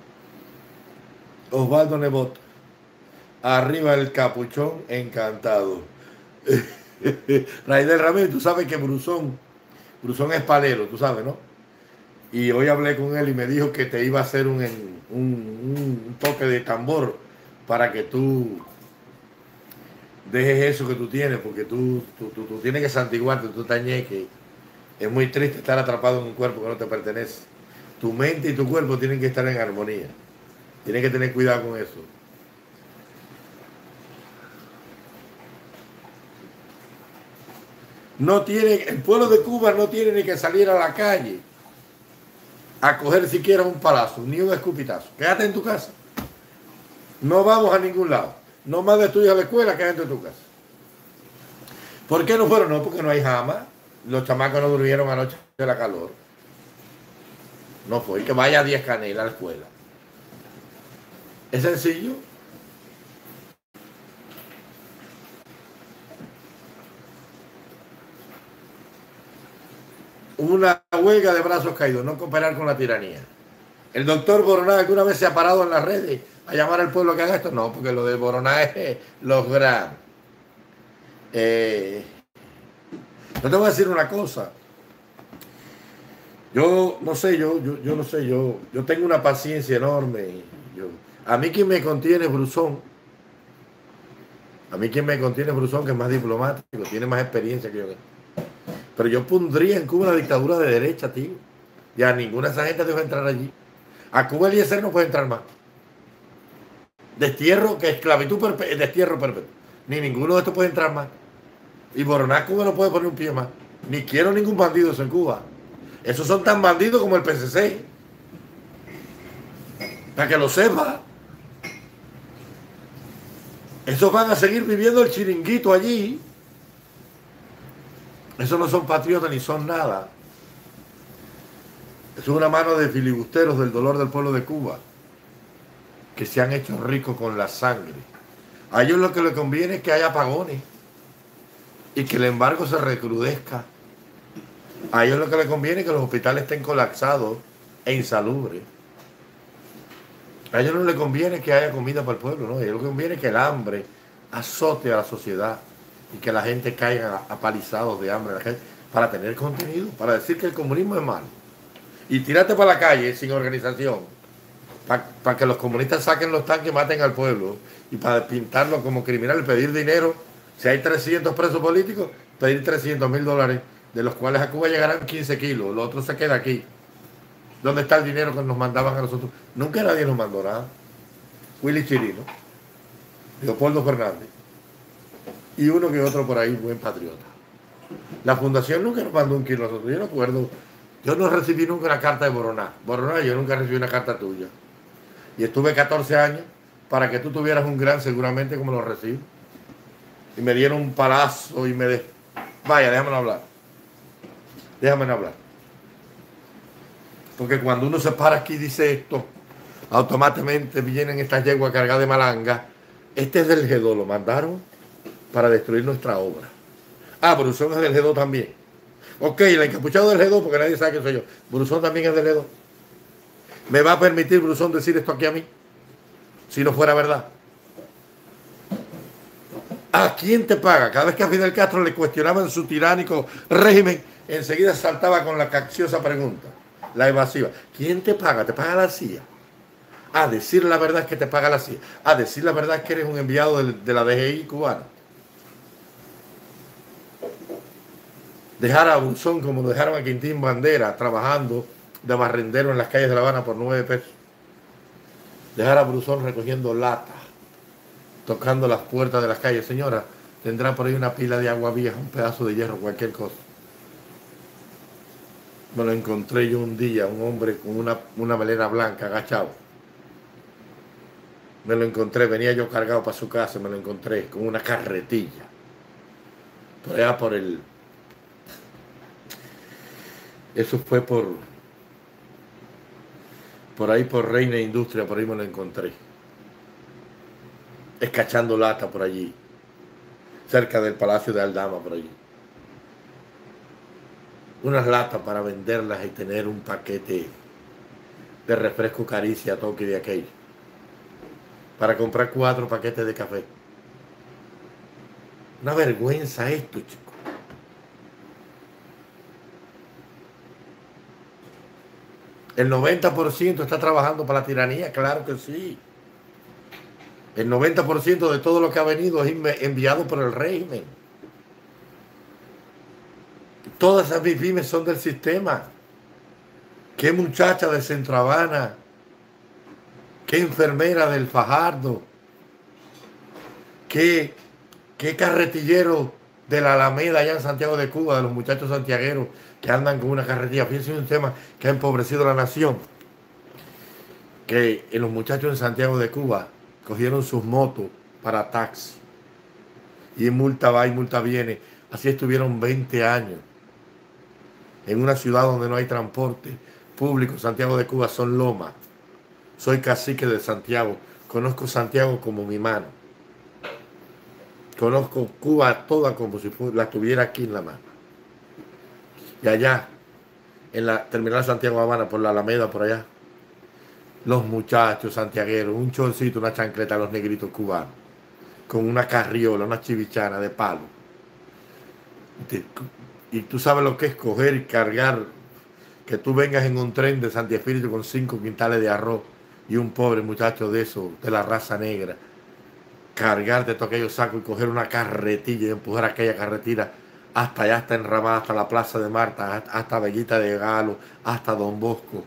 Osvaldo Nebot, arriba el capuchón, encantado. Raidel Ramírez, tú sabes que Brusón, Brusón es palero, tú sabes, ¿no? Y hoy hablé con él y me dijo que te iba a hacer un, un, un toque de tambor para que tú dejes eso que tú tienes, porque tú, tú, tú, tú tienes que santiguarte, tú tañeques. Es muy triste estar atrapado en un cuerpo que no te pertenece. Tu mente y tu cuerpo tienen que estar en armonía. Tienes que tener cuidado con eso. No tiene, el pueblo de Cuba no tiene ni que salir a la calle a coger siquiera un palazo, ni un escupitazo. Quédate en tu casa. No vamos a ningún lado. No mandes tu hijo a la escuela, quédate en tu casa. ¿Por qué no fueron? No, porque no hay jama. Los chamacos no durmieron anoche de la calor. No fue que vaya a diez Canela a la escuela. Es sencillo. Una huelga de brazos caídos, no cooperar con la tiranía. El doctor Boroná alguna vez se ha parado en las redes a llamar al pueblo que haga esto. No, porque lo de Boroná es lograr. Eh, yo te voy a decir una cosa. Yo no sé, yo, yo, yo no sé, yo, yo tengo una paciencia enorme. Yo, a mí quien me contiene es Brusón. A mí quien me contiene es Brusón, que es más diplomático, tiene más experiencia que yo. Pero yo pondría en Cuba una dictadura de derecha, tío. Y a ninguna de esas gente debe entrar allí. A Cuba el I S R no puede entrar más. Destierro, que esclavitud perpetua, destierro perpetuo. Ni ninguno de estos puede entrar más. Y Boroná Cuba no puede poner un pie más. Ni quiero ningún bandido en Cuba. Esos son tan bandidos como el P C C. Para que lo sepa. Esos van a seguir viviendo el chiringuito allí. Esos no son patriotas ni son nada. Es una mano de filibusteros del dolor del pueblo de Cuba, que se han hecho ricos con la sangre. A ellos lo que les conviene es que haya apagones y que el embargo se recrudezca. A ellos lo que les conviene es que los hospitales estén colapsados e insalubres. A ellos no les conviene que haya comida para el pueblo, ¿no? A ellos les conviene que el hambre azote a la sociedad y que la gente caiga apalizados de hambre para tener contenido, para decir que el comunismo es malo. Y tírate para la calle sin organización, para pa que los comunistas saquen los tanques y maten al pueblo, y para pintarlo como criminal, pedir dinero. Si hay trescientos presos políticos, pedir trescientos mil dólares, de los cuales a Cuba llegarán quince kilos, lo otro se queda aquí. ¿Dónde está el dinero que nos mandaban a nosotros? Nunca nadie nos mandó nada. Willy Chirino, Leopoldo Fernández, y uno que otro por ahí, buen patriota. La fundación nunca nos mandó un kilo a nosotros. Yo no acuerdo, yo no recibí nunca una carta de Boroná. Boroná, yo nunca recibí una carta tuya. Y estuve catorce años para que tú tuvieras un gran, seguramente, como lo recibo. Y me dieron un palazo y me... De... Vaya, déjame hablar. Déjame hablar. Porque cuando uno se para aquí y dice esto, automáticamente vienen estas yeguas cargadas de malanga. Este es del G dos, lo mandaron para destruir nuestra obra. Ah, Brusón es del G dos también. Ok, el encapuchado del G dos, porque nadie sabe quién soy yo. Brusón también es del G dos. ¿Me va a permitir Brusón decir esto aquí a mí? Si no fuera verdad. ¿A quién te paga? Cada vez que a Fidel Castro le cuestionaban su tiránico régimen, enseguida saltaba con la cacciosa pregunta, la evasiva. ¿Quién te paga? ¿Te paga la C I A? A decir la verdad es que te paga la C I A. A decir la verdad es que eres un enviado de, de la D G I cubana. Dejar a Brusón como lo dejaron a Quintín Bandera trabajando de barrendero en las calles de La Habana por nueve pesos. Dejar a Bruzón recogiendo latas, tocando las puertas de las calles. Señora, tendrá por ahí una pila de agua vieja, un pedazo de hierro, cualquier cosa. Me lo encontré yo un día, un hombre con una, una melena blanca, agachado. Me lo encontré, venía yo cargado para su casa, me lo encontré con una carretilla. Por allá por el... Eso fue por... Por ahí por Reina Industria, por ahí me lo encontré. Escachando lata por allí. Cerca del Palacio de Aldama, por allí. Unas latas para venderlas y tener un paquete de refresco Caricia, toque de aquello. Para comprar cuatro paquetes de café. Una vergüenza esto, chicos. El noventa por ciento está trabajando para la tiranía, claro que sí. El noventa por ciento de todo lo que ha venido es enviado por el régimen. Todas esas pymes son del sistema. Qué muchacha de Centro Habana, qué enfermera del Fajardo, qué, qué carretillero de la Alameda allá en Santiago de Cuba, de los muchachos santiagueros que andan con una carretilla. Fíjense, un tema que ha empobrecido la nación. Que en los muchachos en Santiago de Cuba cogieron sus motos para taxi. Y multa va y multa viene. Así estuvieron veinte años. En una ciudad donde no hay transporte público. Santiago de Cuba son lomas. Soy cacique de Santiago. Conozco Santiago como mi mano. Conozco Cuba toda como si la tuviera aquí en la mano. Y allá, en la terminal Santiago Habana, por la Alameda, por allá, los muchachos santiagueros, un chorcito, una chancleta a los negritos cubanos, con una carriola, una chivichana de palo. Y tú sabes lo que es coger y cargar, que tú vengas en un tren de Santi Espíritu con cinco quintales de arroz y un pobre muchacho de eso, de la raza negra, cargarte todo aquello saco y coger una carretilla y empujar aquella carretilla hasta allá, hasta Enramada, hasta la Plaza de Marta, hasta Bellita de Galo, hasta Don Bosco.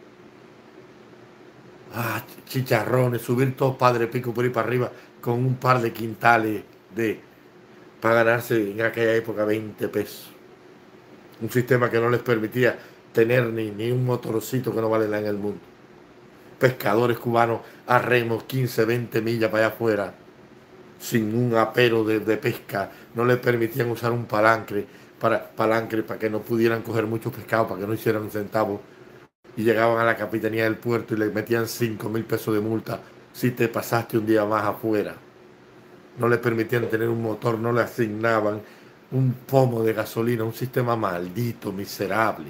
Ah, chicharrones, subir todo Padre Pico por ahí para arriba con un par de quintales de, para ganarse en aquella época veinte pesos. Un sistema que no les permitía tener ni, ni un motorcito que no vale nada en el mundo. Pescadores cubanos a remos quince, veinte millas para allá afuera, sin un apero de, de pesca. No les permitían usar un palanque para, palanque para que no pudieran coger mucho pescado, para que no hicieran un centavo. Y llegaban a la capitanía del puerto y le metían cinco mil pesos de multa si te pasaste un día más afuera. No le permitían tener un motor, no le asignaban un pomo de gasolina, un sistema maldito, miserable,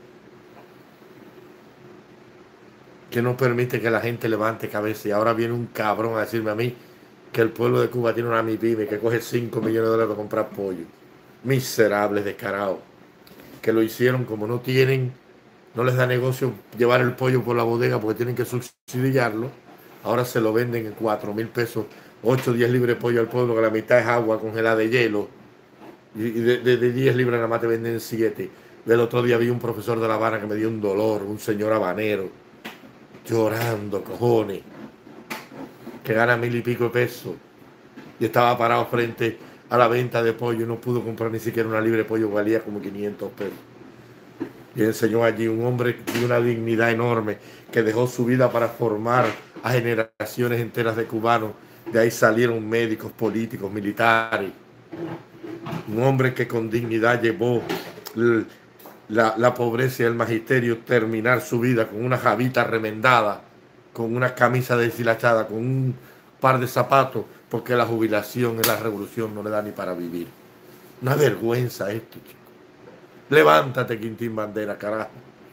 que no permite que la gente levante cabeza. Y ahora viene un cabrón a decirme a mí que el pueblo de Cuba tiene una MIPYME que coge cinco millones de dólares para comprar pollo. Miserables, descarados, que lo hicieron como no tienen, no les da negocio llevar el pollo por la bodega porque tienen que subsidiarlo. Ahora se lo venden en cuatro mil pesos, ocho o diez libras de pollo al pueblo, que la mitad es agua congelada de hielo. Y de, de, de diez libras nada más te venden siete. El otro día vi un profesor de La Habana que me dio un dolor, un señor habanero, llorando, cojones, que gana mil y pico de pesos. Y estaba parado frente a la venta de pollo y no pudo comprar ni siquiera una libra de pollo, valía como quinientos pesos. Y enseñó allí un hombre de una dignidad enorme que dejó su vida para formar a generaciones enteras de cubanos. De ahí salieron médicos, políticos, militares. Un hombre que con dignidad llevó la, la pobreza y el magisterio, terminar su vida con una jabita remendada, con una camisa deshilachada, con un par de zapatos, porque la jubilación en la revolución no le da ni para vivir. Una vergüenza esto, chicos. Levántate, Quintín Bandera, carajo.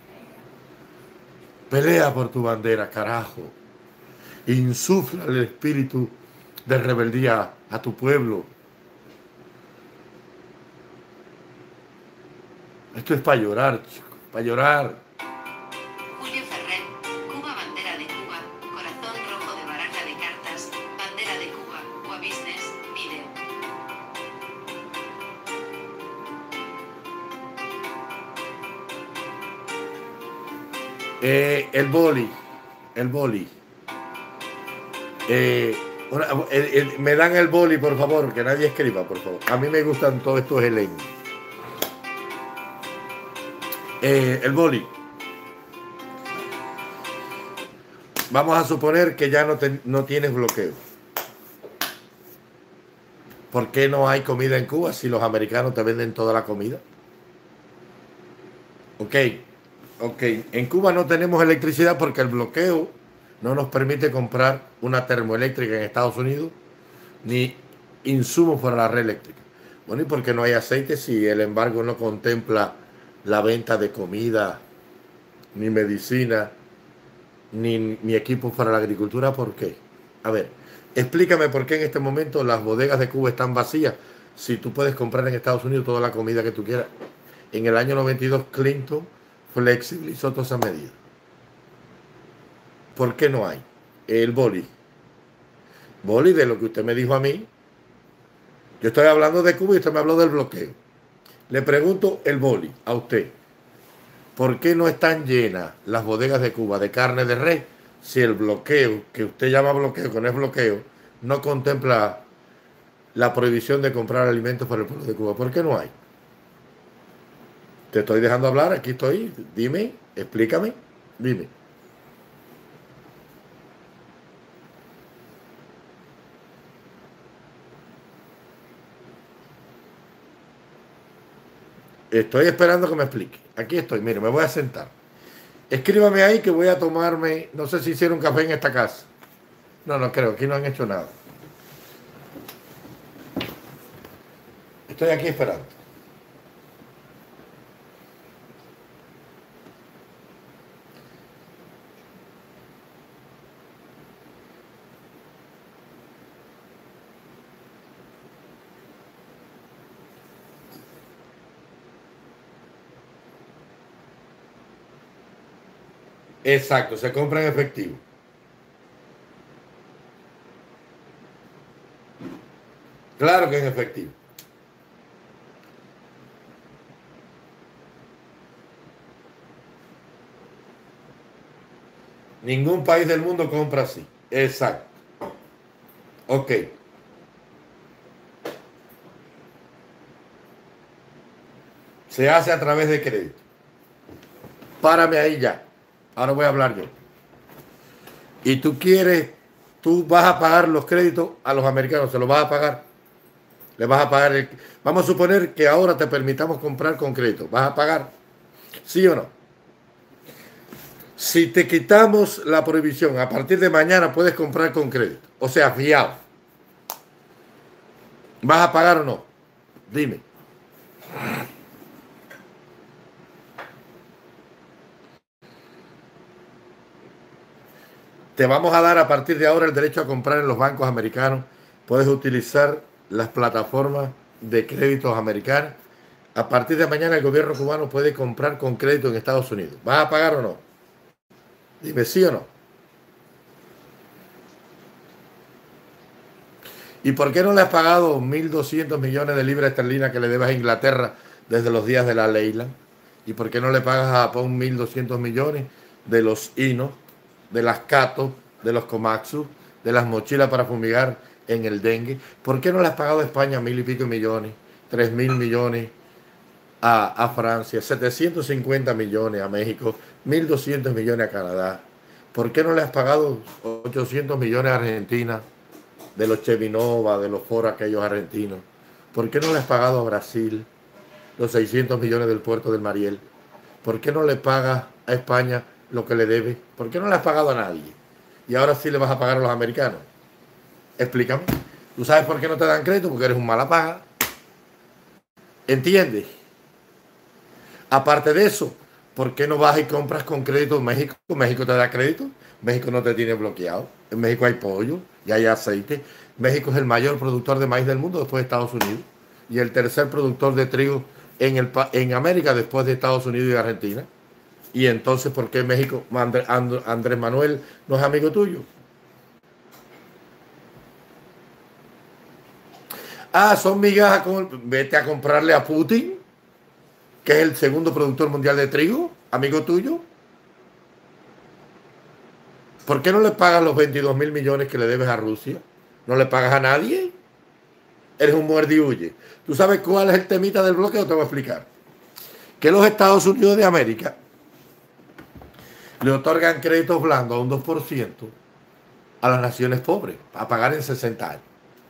Pelea por tu bandera, carajo. Insufla el espíritu de rebeldía a tu pueblo. Esto es para llorar, chicos, para llorar. Julio Ferrer, Cuba, bandera de Cuba, corazón rojo de baraja de cartas, bandera de Cuba, Cuba Business, video. Eh, el boli, el boli. Eh, una, el, el, me dan el boli, por favor, que nadie escriba, por favor. A mí me gustan todos estos helenos. Eh, el boli. Vamos a suponer que ya no, te, no tienes bloqueo. ¿Por qué no hay comida en Cuba si los americanos te venden toda la comida? Ok, ok. En Cuba no tenemos electricidad porque el bloqueo no nos permite comprar una termoeléctrica en Estados Unidos ni insumos para la red eléctrica. Bueno, ¿y por qué no hay aceite si el embargo no contempla la venta de comida, ni medicina, ni, ni equipos para la agricultura? ¿Por qué? A ver, explícame por qué en este momento las bodegas de Cuba están vacías si tú puedes comprar en Estados Unidos toda la comida que tú quieras. En el año noventa y dos Clinton flexibilizó toda esa medida. ¿Por qué no hay? El boli. Boli, de lo que usted me dijo a mí. Yo estoy hablando de Cuba y usted me habló del bloqueo. Le pregunto el boli a usted. ¿Por qué no están llenas las bodegas de Cuba de carne de res si el bloqueo, que usted llama bloqueo, que no es bloqueo, no contempla la prohibición de comprar alimentos para el pueblo de Cuba? ¿Por qué no hay? Te estoy dejando hablar, aquí estoy. Dime, explícame, dime. Estoy esperando que me explique. Aquí estoy, mire, me voy a sentar. Escríbame ahí que voy a tomarme, no sé si hicieron café en esta casa. No, no creo, aquí no han hecho nada. Estoy aquí esperando. Exacto, se compra en efectivo. Claro que en efectivo. Ningún país del mundo compra así. Exacto. Ok. Se hace a través de crédito. Párame ahí ya. Ahora voy a hablar yo. Y tú quieres, tú vas a pagar los créditos a los americanos, se los vas a pagar. Le vas a pagar el... Vamos a suponer que ahora te permitamos comprar con crédito. ¿Vas a pagar? ¿Sí o no? Si te quitamos la prohibición, a partir de mañana puedes comprar con crédito. O sea, fiado. ¿Vas a pagar o no? Dime. Te vamos a dar a partir de ahora el derecho a comprar en los bancos americanos. Puedes utilizar las plataformas de créditos americanos. A partir de mañana el gobierno cubano puede comprar con crédito en Estados Unidos. ¿Vas a pagar o no? Dime sí o no. ¿Y por qué no le has pagado mil doscientos millones de libras esterlinas que le debes a Inglaterra desde los días de la Leyland? ¿Y por qué no le pagas a Japón mil doscientos millones de los Inos, de las Cato, de los Komatsu, de las mochilas para fumigar en el dengue? ¿Por qué no le has pagado a España mil y pico millones, tres mil millones a, a Francia, setecientos cincuenta millones a México, mil doscientos millones a Canadá? ¿Por qué no le has pagado ochocientos millones a Argentina, de los Chevinova, de los foros aquellos argentinos? ¿Por qué no le has pagado a Brasil los seiscientos millones del puerto del Mariel? ¿Por qué no le pagas a España lo que le debe? ¿Por qué no le has pagado a nadie? Y ahora sí le vas a pagar a los americanos. Explícame. ¿Tú sabes por qué no te dan crédito? Porque eres un mala paga. ¿Entiendes? Aparte de eso, ¿por qué no vas y compras con crédito en México? México te da crédito. México no te tiene bloqueado. En México hay pollo y hay aceite. México es el mayor productor de maíz del mundo después de Estados Unidos. Y el tercer productor de trigo en, el, en América después de Estados Unidos y Argentina. Y entonces, ¿por qué México, Andrés, Andrés Manuel no es amigo tuyo? Ah, son migajas. Vete a comprarle a Putin, que es el segundo productor mundial de trigo, amigo tuyo. ¿Por qué no le pagas los veintidós mil millones que le debes a Rusia? ¿No le pagas a nadie? Eres un muerde y huye. ¿Tú sabes cuál es el temita del bloqueo? Te voy a explicar. Que los Estados Unidos de América le otorgan créditos blandos a un dos por ciento a las naciones pobres, a pagar en sesenta años.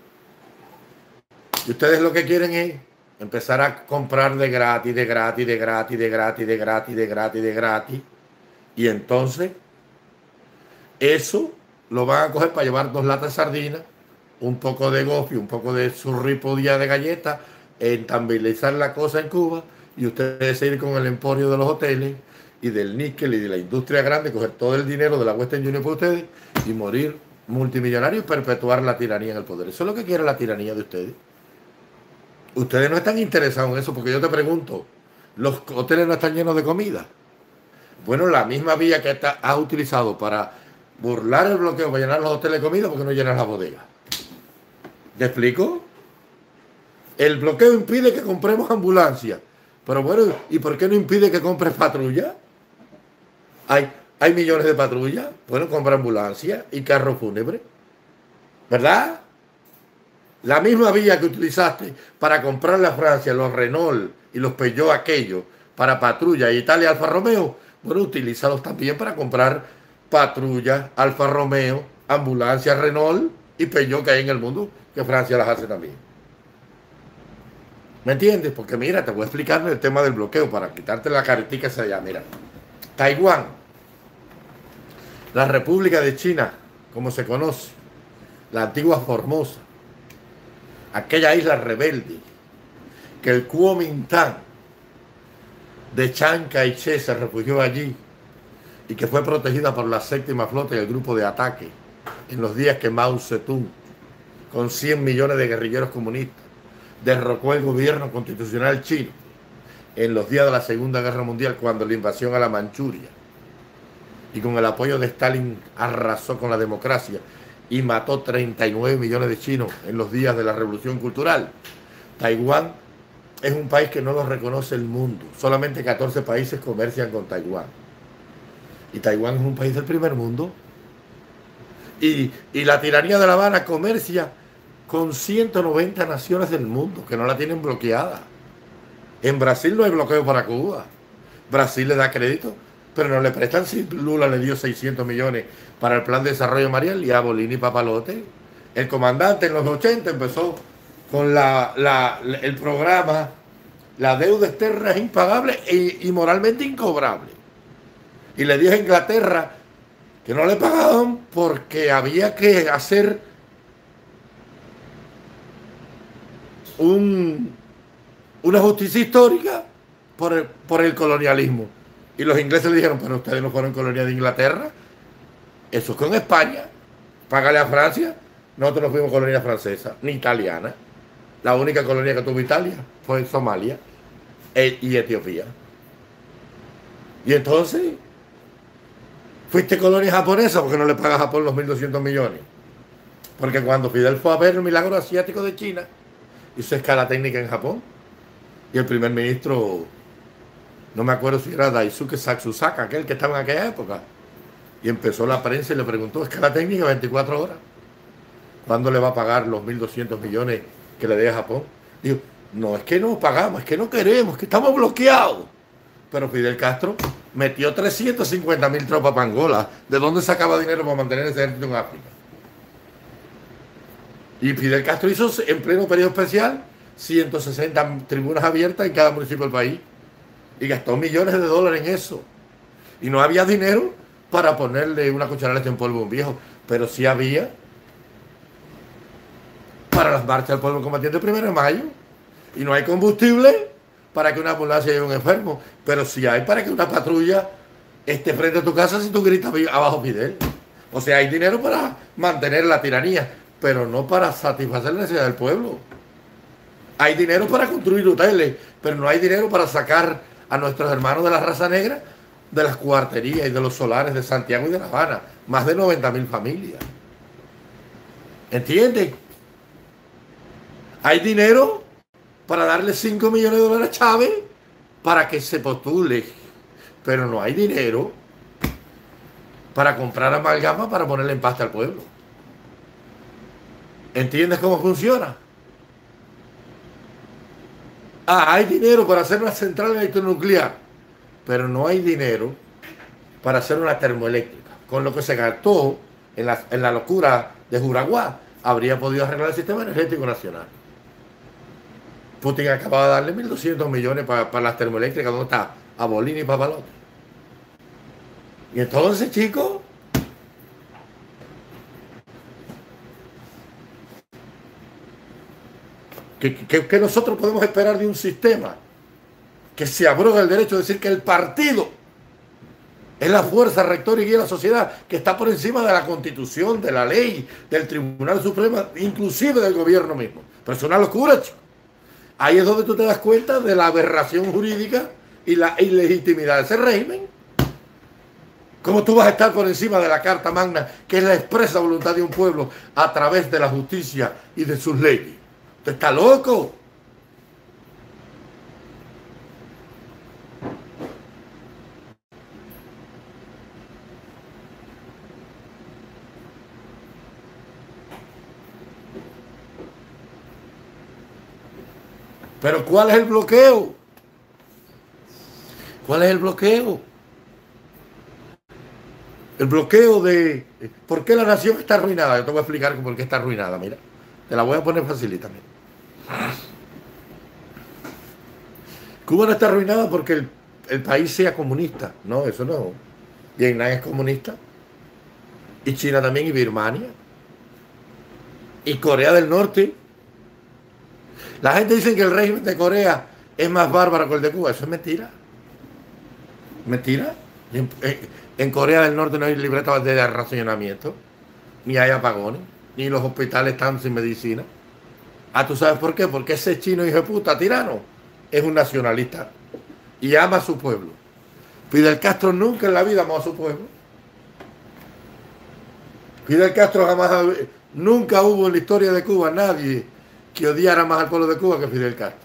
Y ustedes lo que quieren es empezar a comprar de gratis, de gratis, de gratis, de gratis, de gratis, de gratis, de gratis. Y entonces, eso lo van a coger para llevar dos latas de sardinas, un poco de gofio, un poco de surripodía de galletas, entabilizar la cosa en Cuba, y ustedes seguir con el emporio de los hoteles y del níquel y de la industria grande, coger todo el dinero de la Western Union para ustedes y morir multimillonarios y perpetuar la tiranía en el poder. Eso es lo que quiere la tiranía de ustedes. Ustedes no están interesados en eso, porque yo te pregunto, ¿los hoteles no están llenos de comida? Bueno, la misma vía que está, has utilizado para burlar el bloqueo, para llenar los hoteles de comida, porque no llenas la bodega. ¿Te explico? El bloqueo impide que compremos ambulancias. Pero bueno, ¿y por qué no impide que compres patrulla? Hay, hay millones de patrullas. Bueno, compra ambulancias y carros fúnebres. ¿Verdad? La misma vía que utilizaste para comprarle a Francia los Renault y los Peugeot aquellos para patrulla y Italia Alfa Romeo, bueno, utilízalos también para comprar patrullas, Alfa Romeo, ambulancias Renault y Peugeot que hay en el mundo, que Francia las hace también. ¿Me entiendes? Porque mira, te voy a explicar el tema del bloqueo para quitarte la caretica esa allá. Mira, Taiwán, la República de China, como se conoce, la antigua Formosa, aquella isla rebelde, que el Kuomintang de Chiang Kai-shek se refugió allí y que fue protegida por la séptima flota y el grupo de ataque en los días que Mao Zedong, con cien millones de guerrilleros comunistas, derrocó el gobierno constitucional chino en los días de la Segunda Guerra Mundial, cuando la invasión a la Manchuria, y con el apoyo de Stalin arrasó con la democracia y mató treinta y nueve millones de chinos en los días de la Revolución Cultural. Taiwán es un país que no lo reconoce el mundo. Solamente catorce países comercian con Taiwán. Y Taiwán es un país del primer mundo. Y, y la tiranía de La Habana comercia con ciento noventa naciones del mundo que no la tienen bloqueada. En Brasil no hay bloqueo para Cuba. Brasil le da crédito, pero no le prestan. Si Lula le dio seiscientos millones para el plan de desarrollo Mariel y a Bolini y Papalote. El comandante en los ochenta empezó con la, la, el programa La deuda externa es impagable e, y moralmente incobrable. Y le dije a Inglaterra que no le pagaban porque había que hacer un, una justicia histórica por el, por el colonialismo. Y los ingleses le dijeron, pero ustedes no fueron colonia de Inglaterra. Eso es con España. Págale a Francia. Nosotros no fuimos colonia francesa, ni italiana. La única colonia que tuvo Italia fue Somalia e, y Etiopía. Y entonces, fuiste colonia japonesa porque no le paga a Japón los mil doscientos millones. Porque cuando Fidel fue a ver el milagro asiático de China, hizo escala técnica en Japón. Y el primer ministro, no me acuerdo si era Daisuke Saksusaka, aquel que estaba en aquella época, y empezó la prensa y le preguntó, escala técnica veinticuatro horas. ¿Cuándo le va a pagar los mil doscientos millones que le dé a Japón? Dijo, no, es que no pagamos, es que no queremos, que estamos bloqueados. Pero Fidel Castro metió trescientas cincuenta mil tropas para Angola. ¿De dónde sacaba dinero para mantener ese ejército en África? Y Fidel Castro hizo, en pleno periodo especial, ciento sesenta tribunas abiertas en cada municipio del país. Y gastó millones de dólares en eso. Y no había dinero para ponerle una cucharada de en polvo a un viejo. Pero sí había para las marchas del pueblo combatiente el primero de mayo. Y no hay combustible para que una ambulancia lleve un enfermo. Pero sí hay para que una patrulla esté frente a tu casa si tú gritas abajo Fidel. O sea, hay dinero para mantener la tiranía, pero no para satisfacer la necesidad del pueblo. Hay dinero para construir hoteles, pero no hay dinero para sacar a nuestros hermanos de la raza negra de las cuarterías y de los solares de Santiago y de La Habana. Más de noventa mil familias. ¿Entiendes? Hay dinero para darle cinco millones de dólares a Chávez para que se postule, pero no hay dinero para comprar amalgama para ponerle en pasta al pueblo. ¿Entiendes cómo funciona? Ah, hay dinero para hacer una central electronuclear, pero no hay dinero para hacer una termoeléctrica. Con lo que se gastó en la, en la locura de Juraguá, habría podido arreglar el sistema energético nacional. Putin acaba de darle mil doscientos millones para, para las termoeléctricas. ¿Dónde está? A Bolín y Papalote. Y entonces, chicos, ¿qué, qué, qué nosotros podemos esperar de un sistema que se abroga el derecho de decir que el partido es la fuerza rectora y guía de la sociedad, que está por encima de la Constitución, de la ley, del Tribunal Supremo, inclusive del gobierno mismo? Pero es una locura, chico. Ahí es donde tú te das cuenta de la aberración jurídica y la ilegitimidad de ese régimen. ¿Cómo tú vas a estar por encima de la Carta Magna, que es la expresa voluntad de un pueblo a través de la justicia y de sus leyes? ¿Usted está loco? Pero ¿cuál es el bloqueo? ¿Cuál es el bloqueo? El bloqueo de... ¿Por qué la nación está arruinada? Yo te voy a explicar por qué está arruinada, mira. Te la voy a poner facilita, mira. Cuba no está arruinada porque el, el país sea comunista. No, eso no. Vietnam es comunista. Y China también, y Birmania. Y Corea del Norte. La gente dice que el régimen de Corea es más bárbaro que el de Cuba. Eso es mentira. ¿Mentira? En, en, en Corea del Norte no hay libreta de racionamiento, ni hay apagones, ni los hospitales están sin medicina. Ah, ¿tú sabes por qué? Porque ese chino hijo de puta tirano es un nacionalista y ama a su pueblo. Fidel Castro nunca en la vida amó a su pueblo. Fidel Castro jamás, nunca hubo en la historia de Cuba nadie que odiara más al pueblo de Cuba que Fidel Castro.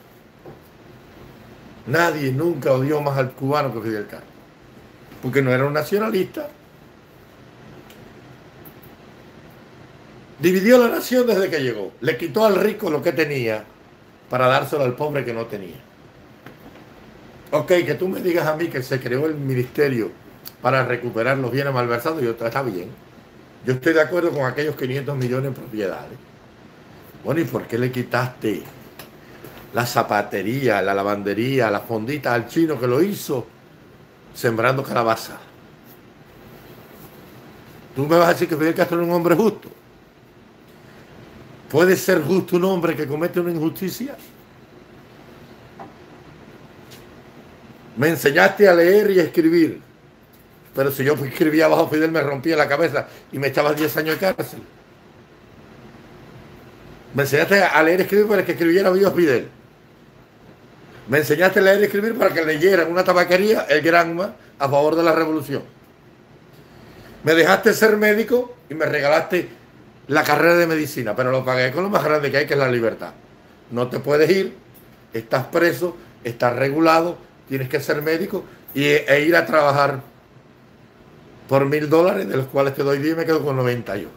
Nadie nunca odió más al cubano que Fidel Castro, porque no era un nacionalista. Dividió la nación desde que llegó. Le quitó al rico lo que tenía para dárselo al pobre que no tenía. Ok, que tú me digas a mí que se creó el ministerio para recuperar los bienes malversados, yo, está bien. Yo estoy de acuerdo con aquellos quinientos millones en propiedades. Bueno, ¿y por qué le quitaste la zapatería, la lavandería, la fondita al chino que lo hizo sembrando calabaza? Tú me vas a decir que Fidel Castro era un hombre justo. ¿Puede ser justo un hombre que comete una injusticia? Me enseñaste a leer y a escribir, pero si yo escribía bajo Fidel me rompía la cabeza y me echabas diez años de cárcel. Me enseñaste a leer y escribir para que escribiera vivo Fidel. Me enseñaste a leer y escribir para que leyera en una tabaquería el Granma a favor de la revolución. Me dejaste ser médico y me regalaste la carrera de medicina, pero lo pagué con lo más grande que hay, que es la libertad. No te puedes ir, estás preso, estás regulado, tienes que ser médico y, e ir a trabajar por mil dólares, de los cuales te doy diez y me quedo con noventa yo.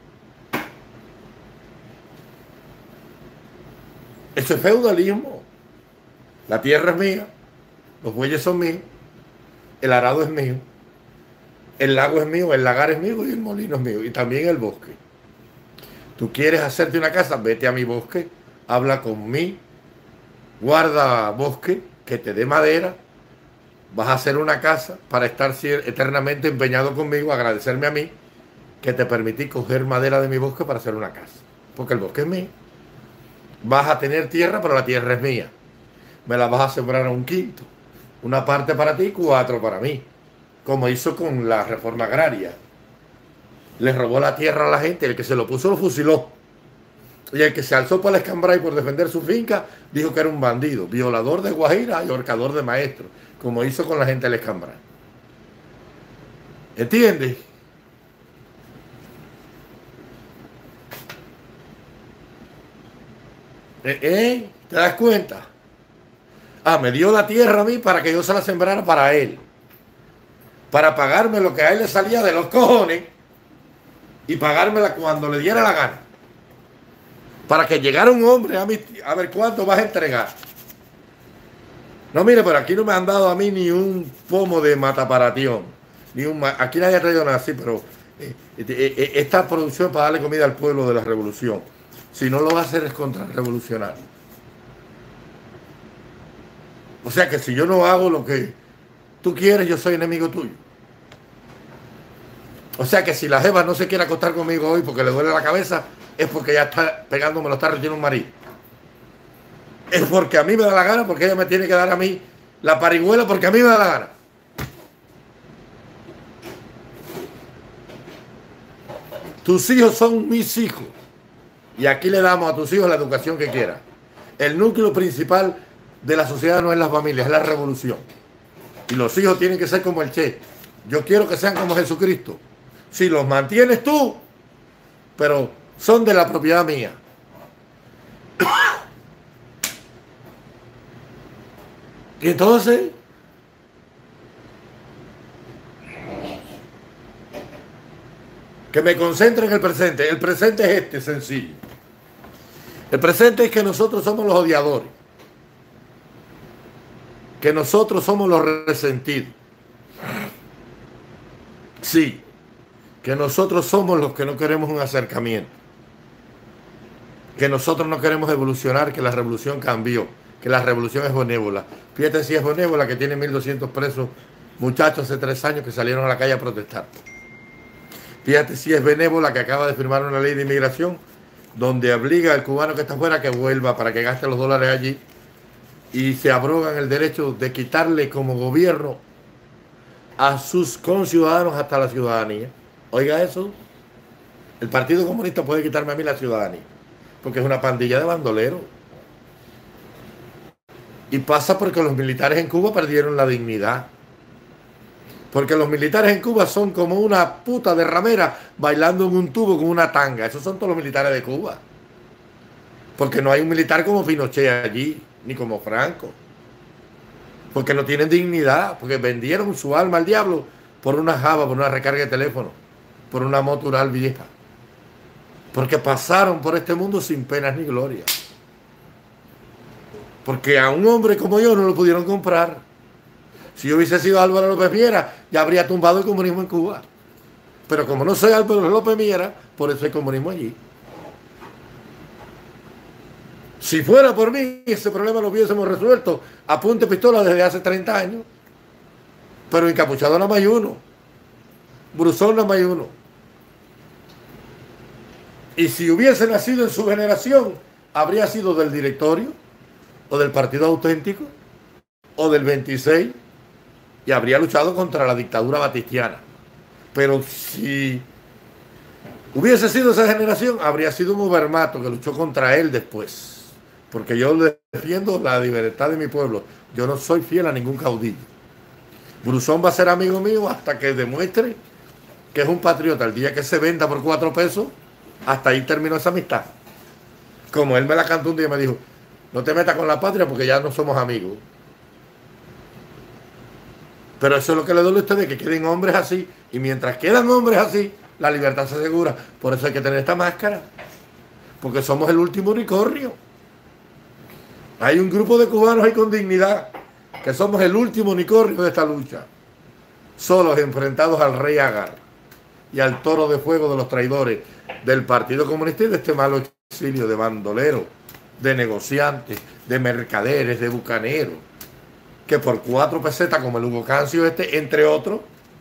Eso es feudalismo. La tierra es mía, los bueyes son míos, el arado es mío, el lago es mío, el lagar es mío y el molino es mío, y también el bosque. Tú quieres hacerte una casa, vete a mi bosque, habla con mi guarda bosque que te dé madera, vas a hacer una casa para estar eternamente empeñado conmigo, agradecerme a mí que te permití coger madera de mi bosque para hacer una casa, porque el bosque es mío. Vas a tener tierra, pero la tierra es mía. Me la vas a sembrar a un quinto. Una parte para ti, cuatro para mí. Como hizo con la reforma agraria. Le robó la tierra a la gente, el que se lo puso lo fusiló. Y el que se alzó para el escambray por defender su finca, dijo que era un bandido, violador de Guajira y ahorcador de maestros, como hizo con la gente del escambray. ¿Entiendes? ¿Eh, eh? ¿Te das cuenta? Ah, me dio la tierra a mí para que yo se la sembrara para él. para pagarme lo que a él le salía de los cojones y pagármela cuando le diera la gana. Para que llegara un hombre a mí, a ver cuánto vas a entregar. No, mire, pero aquí no me han dado a mí ni un pomo de mataparatión. Ni un, aquí nadie ha traído nada así, pero eh, eh, esta producción es para darle comida al pueblo de la revolución. Si no lo va a hacer es contrarrevolucionario. O sea que si yo no hago lo que tú quieres, yo soy enemigo tuyo. O sea que si la jeva no se quiere acostar conmigo hoy porque le duele la cabeza, es porque ya está pegándome los tarros y tiene un marido. Es porque a mí me da la gana, porque ella me tiene que dar a mí la parihuela porque a mí me da la gana. Tus hijos son mis hijos. Y aquí le damos a tus hijos la educación que quieran. El núcleo principal de la sociedad no es la familia, es la revolución. Y los hijos tienen que ser como el Che. Yo quiero que sean como Jesucristo. Si los mantienes tú, pero son de la propiedad mía. Y entonces, que me concentre en el presente. El presente es este, sencillo. El presente es que nosotros somos los odiadores. Que nosotros somos los resentidos. Sí. Que nosotros somos los que no queremos un acercamiento. Que nosotros no queremos evolucionar, que la revolución cambió. Que la revolución es benévola. Fíjate si es benévola, que tiene mil doscientos presos muchachos hace tres años que salieron a la calle a protestar. Fíjate si es benévola, que acaba de firmar una ley de inmigración donde obliga al cubano que está afuera que vuelva para que gaste los dólares allí, y se abrogan el derecho de quitarle como gobierno a sus conciudadanos hasta la ciudadanía. Oiga eso, el Partido Comunista puede quitarme a mí la ciudadanía, porque es una pandilla de bandoleros. Y pasa porque los militares en Cuba perdieron la dignidad. Porque los militares en Cuba son como una puta de ramera bailando en un tubo con una tanga. Esos son todos los militares de Cuba. Porque no hay un militar como Pinochet allí, ni como Franco. Porque no tienen dignidad, porque vendieron su alma al diablo por una java, por una recarga de teléfono, por una moto Ural vieja. Porque pasaron por este mundo sin penas ni gloria. Porque a un hombre como yo no lo pudieron comprar. Si yo hubiese sido Álvaro López Miera, ya habría tumbado el comunismo en Cuba. Pero como no soy Álvaro López Miera, por eso hay comunismo allí. Si fuera por mí, ese problema lo hubiésemos resuelto a punta de pistola desde hace treinta años. Pero encapuchado nada más hay uno. Bruzón nada más hay uno. Y si hubiese nacido en su generación, habría sido del directorio, o del Partido Auténtico, o del veintiséis, y habría luchado contra la dictadura batistiana. Pero si hubiese sido esa generación, habría sido un Ubermato que luchó contra él después. Porque yo defiendo la libertad de mi pueblo. Yo no soy fiel a ningún caudillo. Bruzón va a ser amigo mío hasta que demuestre que es un patriota. El día que se venda por cuatro pesos, hasta ahí terminó esa amistad. Como él me la cantó un día y me dijo, no te metas con la patria porque ya no somos amigos. Pero eso es lo que le duele a ustedes, que queden hombres así. Y mientras quedan hombres así, la libertad se asegura. Por eso hay que tener esta máscara. Porque somos el último unicornio. Hay un grupo de cubanos ahí con dignidad, que somos el último unicornio de esta lucha. Solos enfrentados al rey Agar y al toro de fuego de los traidores del Partido Comunista y de este malo exilio de bandoleros, de negociantes, de mercaderes, de bucaneros, que por cuatro pesetas, como el Hugo Cancio este, entre otros,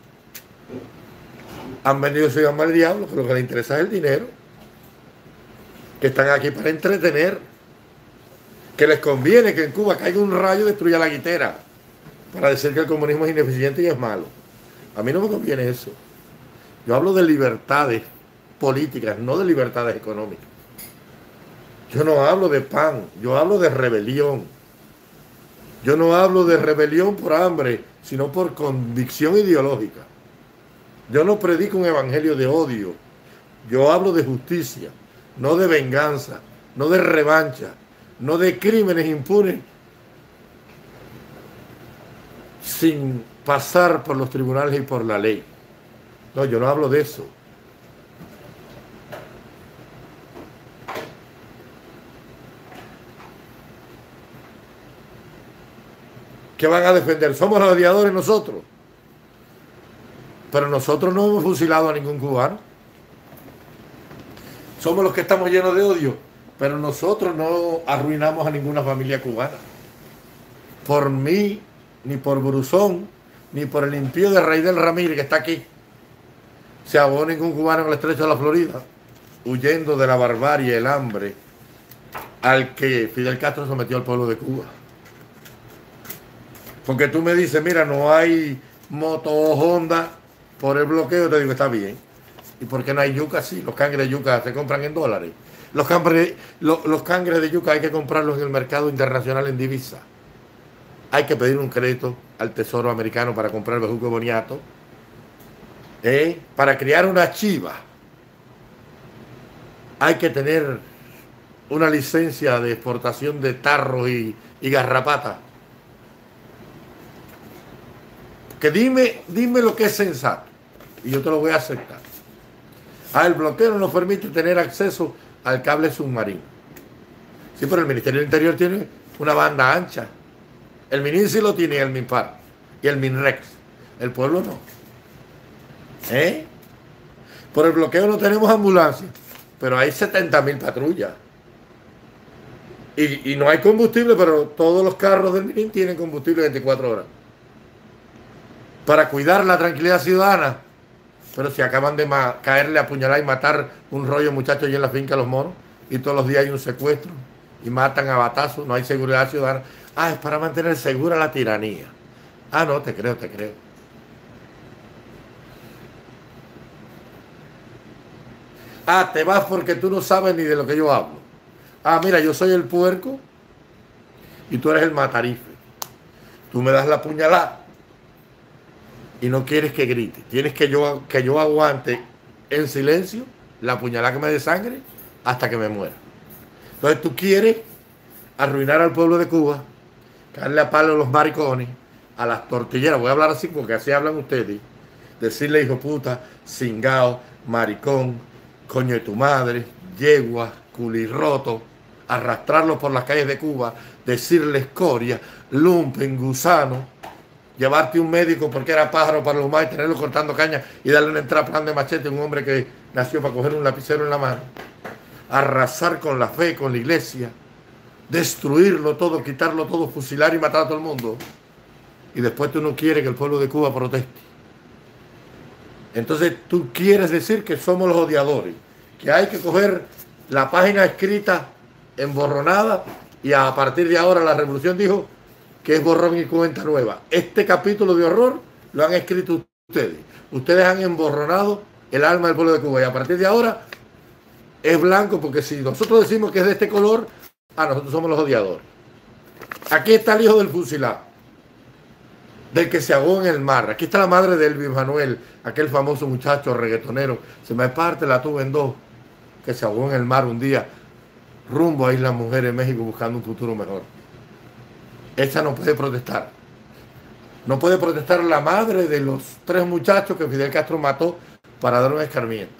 han venido a llamar el diablo, que lo que les interesa es el dinero, que están aquí para entretener, que les conviene que en Cuba caiga un rayo y destruya la guitera, para decir que el comunismo es ineficiente y es malo. A mí no me conviene eso. Yo hablo de libertades políticas, no de libertades económicas. Yo no hablo de pan, yo hablo de rebelión. Yo no hablo de rebelión por hambre, sino por convicción ideológica. Yo no predico un evangelio de odio. Yo hablo de justicia, no de venganza, no de revancha, no de crímenes impunes sin pasar por los tribunales y por la ley. No, yo no hablo de eso. ¿Qué van a defender? Somos los odiadores nosotros. Pero nosotros no hemos fusilado a ningún cubano. Somos los que estamos llenos de odio. Pero nosotros no arruinamos a ninguna familia cubana. Por mí, ni por Bruzón, ni por el impío de Raidel Ramírez, que está aquí, se ahogó ningún cubano en el estrecho de la Florida, huyendo de la barbarie, el hambre, al que Fidel Castro sometió al pueblo de Cuba. Porque tú me dices, mira, no hay moto Honda por el bloqueo, te digo, está bien. ¿Y por qué no hay yuca? Sí, los cangres de yuca se compran en dólares. Los cangres, los, los cangres de yuca hay que comprarlos en el mercado internacional en divisa. Hay que pedir un crédito al Tesoro americano para comprar el bejuco boniato. ¿Eh? Para criar una chiva hay que tener una licencia de exportación de tarros y, y garrapatas. Que dime, dime lo que es sensato y yo te lo voy a aceptar. Ah, el bloqueo no nos permite tener acceso al cable submarino. Sí, pero el Ministerio del Interior tiene una banda ancha. El MININ sí lo tiene, el MINPAR y el MINREX. El pueblo no. ¿Eh? Por el bloqueo no tenemos ambulancias, pero hay setenta mil patrullas. Y, y no hay combustible, pero todos los carros del MININ tienen combustible veinticuatro horas. Para cuidar la tranquilidad ciudadana. Pero si acaban de caerle a apuñalar y matar un rollo muchacho allí en la finca Los Moros, y todos los días hay un secuestro, y matan a batazos, no hay seguridad ciudadana. Ah, es para mantener segura la tiranía. Ah, no, te creo, te creo. Ah, te vas porque tú no sabes ni de lo que yo hablo. Ah, mira, yo soy el puerco y tú eres el matarife. Tú me das la puñalada y no quieres que grite. Tienes que yo, que yo aguante en silencio la puñalada que me dé sangre hasta que me muera. Entonces tú quieres arruinar al pueblo de Cuba, caerle a palo a los maricones, a las tortilleras. Voy a hablar así porque así hablan ustedes. Decirle hijo puta, cingao, maricón, coño de tu madre, yegua, culirroto, arrastrarlos por las calles de Cuba, decirle escoria, lumpen, gusano, llevarte un médico porque era pájaro para los más y tenerlo cortando caña y darle una entrada plan de machete a un hombre que nació para coger un lapicero en la mano, arrasar con la fe, con la iglesia, destruirlo todo, quitarlo todo, fusilar y matar a todo el mundo. Y después tú no quieres que el pueblo de Cuba proteste. Entonces tú quieres decir que somos los odiadores, que hay que coger la página escrita emborronada y a partir de ahora la revolución dijo que es borrón y cuenta nueva. Este capítulo de horror lo han escrito ustedes. Ustedes han emborronado el alma del pueblo de Cuba y a partir de ahora es blanco, porque si nosotros decimos que es de este color, ah, nosotros somos los odiadores. Aquí está el hijo del fusilado, del que se ahogó en el mar. Aquí está la madre de Elvis Manuel, aquel famoso muchacho reggaetonero, se me parte la tuve en dos, que se ahogó en el mar un día, rumbo a Isla Mujeres en México buscando un futuro mejor. Esa no puede protestar. No puede protestar la madre de los tres muchachos que Fidel Castro mató para dar un escarmiento.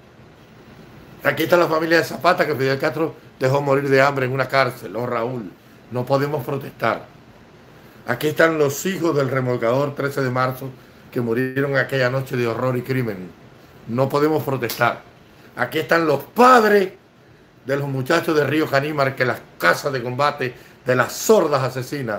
Aquí está la familia de Zapata que Fidel Castro dejó morir de hambre en una cárcel, o Raúl. No podemos protestar. Aquí están los hijos del remolcador trece de marzo que murieron aquella noche de horror y crimen. No podemos protestar. Aquí están los padres de los muchachos de Río Canímar que las casas de combate de las sordas asesinas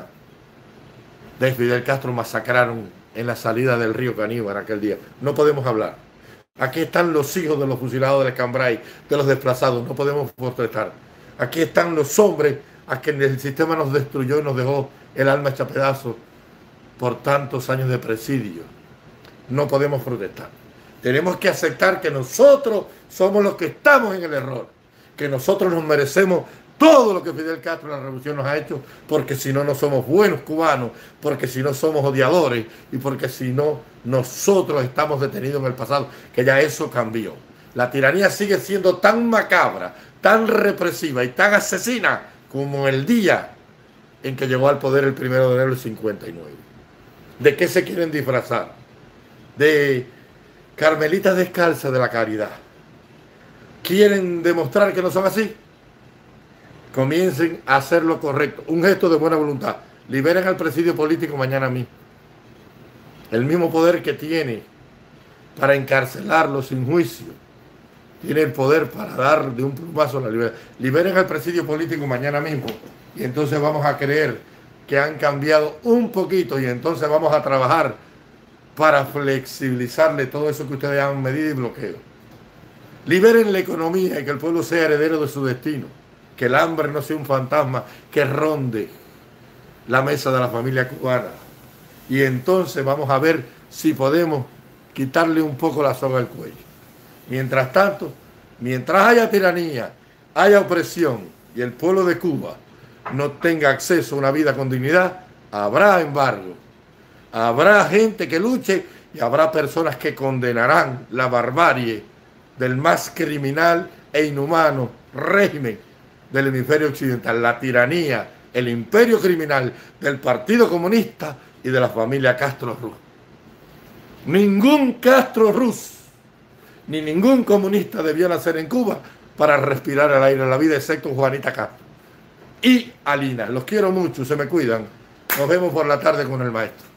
de Fidel Castro masacraron en la salida del río Caníbar aquel día. No podemos hablar. Aquí están los hijos de los fusilados del Cambrai, de los desplazados. No podemos protestar. Aquí están los hombres a quienes el sistema nos destruyó y nos dejó el alma hecha pedazos por tantos años de presidio. No podemos protestar. Tenemos que aceptar que nosotros somos los que estamos en el error, que nosotros nos merecemos todo lo que Fidel Castro en la revolución nos ha hecho, porque si no, no somos buenos cubanos, porque si no somos odiadores y porque si no, nosotros estamos detenidos en el pasado, que ya eso cambió. La tiranía sigue siendo tan macabra, tan represiva y tan asesina como el día en que llegó al poder el primero de enero del cincuenta y nueve. ¿De qué se quieren disfrazar? De carmelitas descalzas de la caridad. ¿Quieren demostrar que no son así? Comiencen a hacer lo correcto. Un gesto de buena voluntad. Liberen al presidio político mañana mismo. El mismo poder que tiene para encarcelarlo sin juicio, tiene el poder para dar de un plumazo la libertad. Liberen al presidio político mañana mismo y entonces vamos a creer que han cambiado un poquito y entonces vamos a trabajar para flexibilizarle todo eso que ustedes llaman medida y bloqueo. Liberen la economía y que el pueblo sea heredero de su destino. Que el hambre no sea un fantasma que ronde la mesa de la familia cubana. Y entonces vamos a ver si podemos quitarle un poco la soga al cuello. Mientras tanto, mientras haya tiranía, haya opresión y el pueblo de Cuba no tenga acceso a una vida con dignidad, habrá embargo, habrá gente que luche y habrá personas que condenarán la barbarie del más criminal e inhumano régimen del hemisferio occidental, la tiranía, el imperio criminal del Partido Comunista y de la familia Castro-Ruz. Ningún Castro-Ruz ni ningún comunista debió nacer en Cuba para respirar el aire de la vida, excepto Juanita Castro y Alina. Los quiero mucho, se me cuidan. Nos vemos por la tarde con el maestro.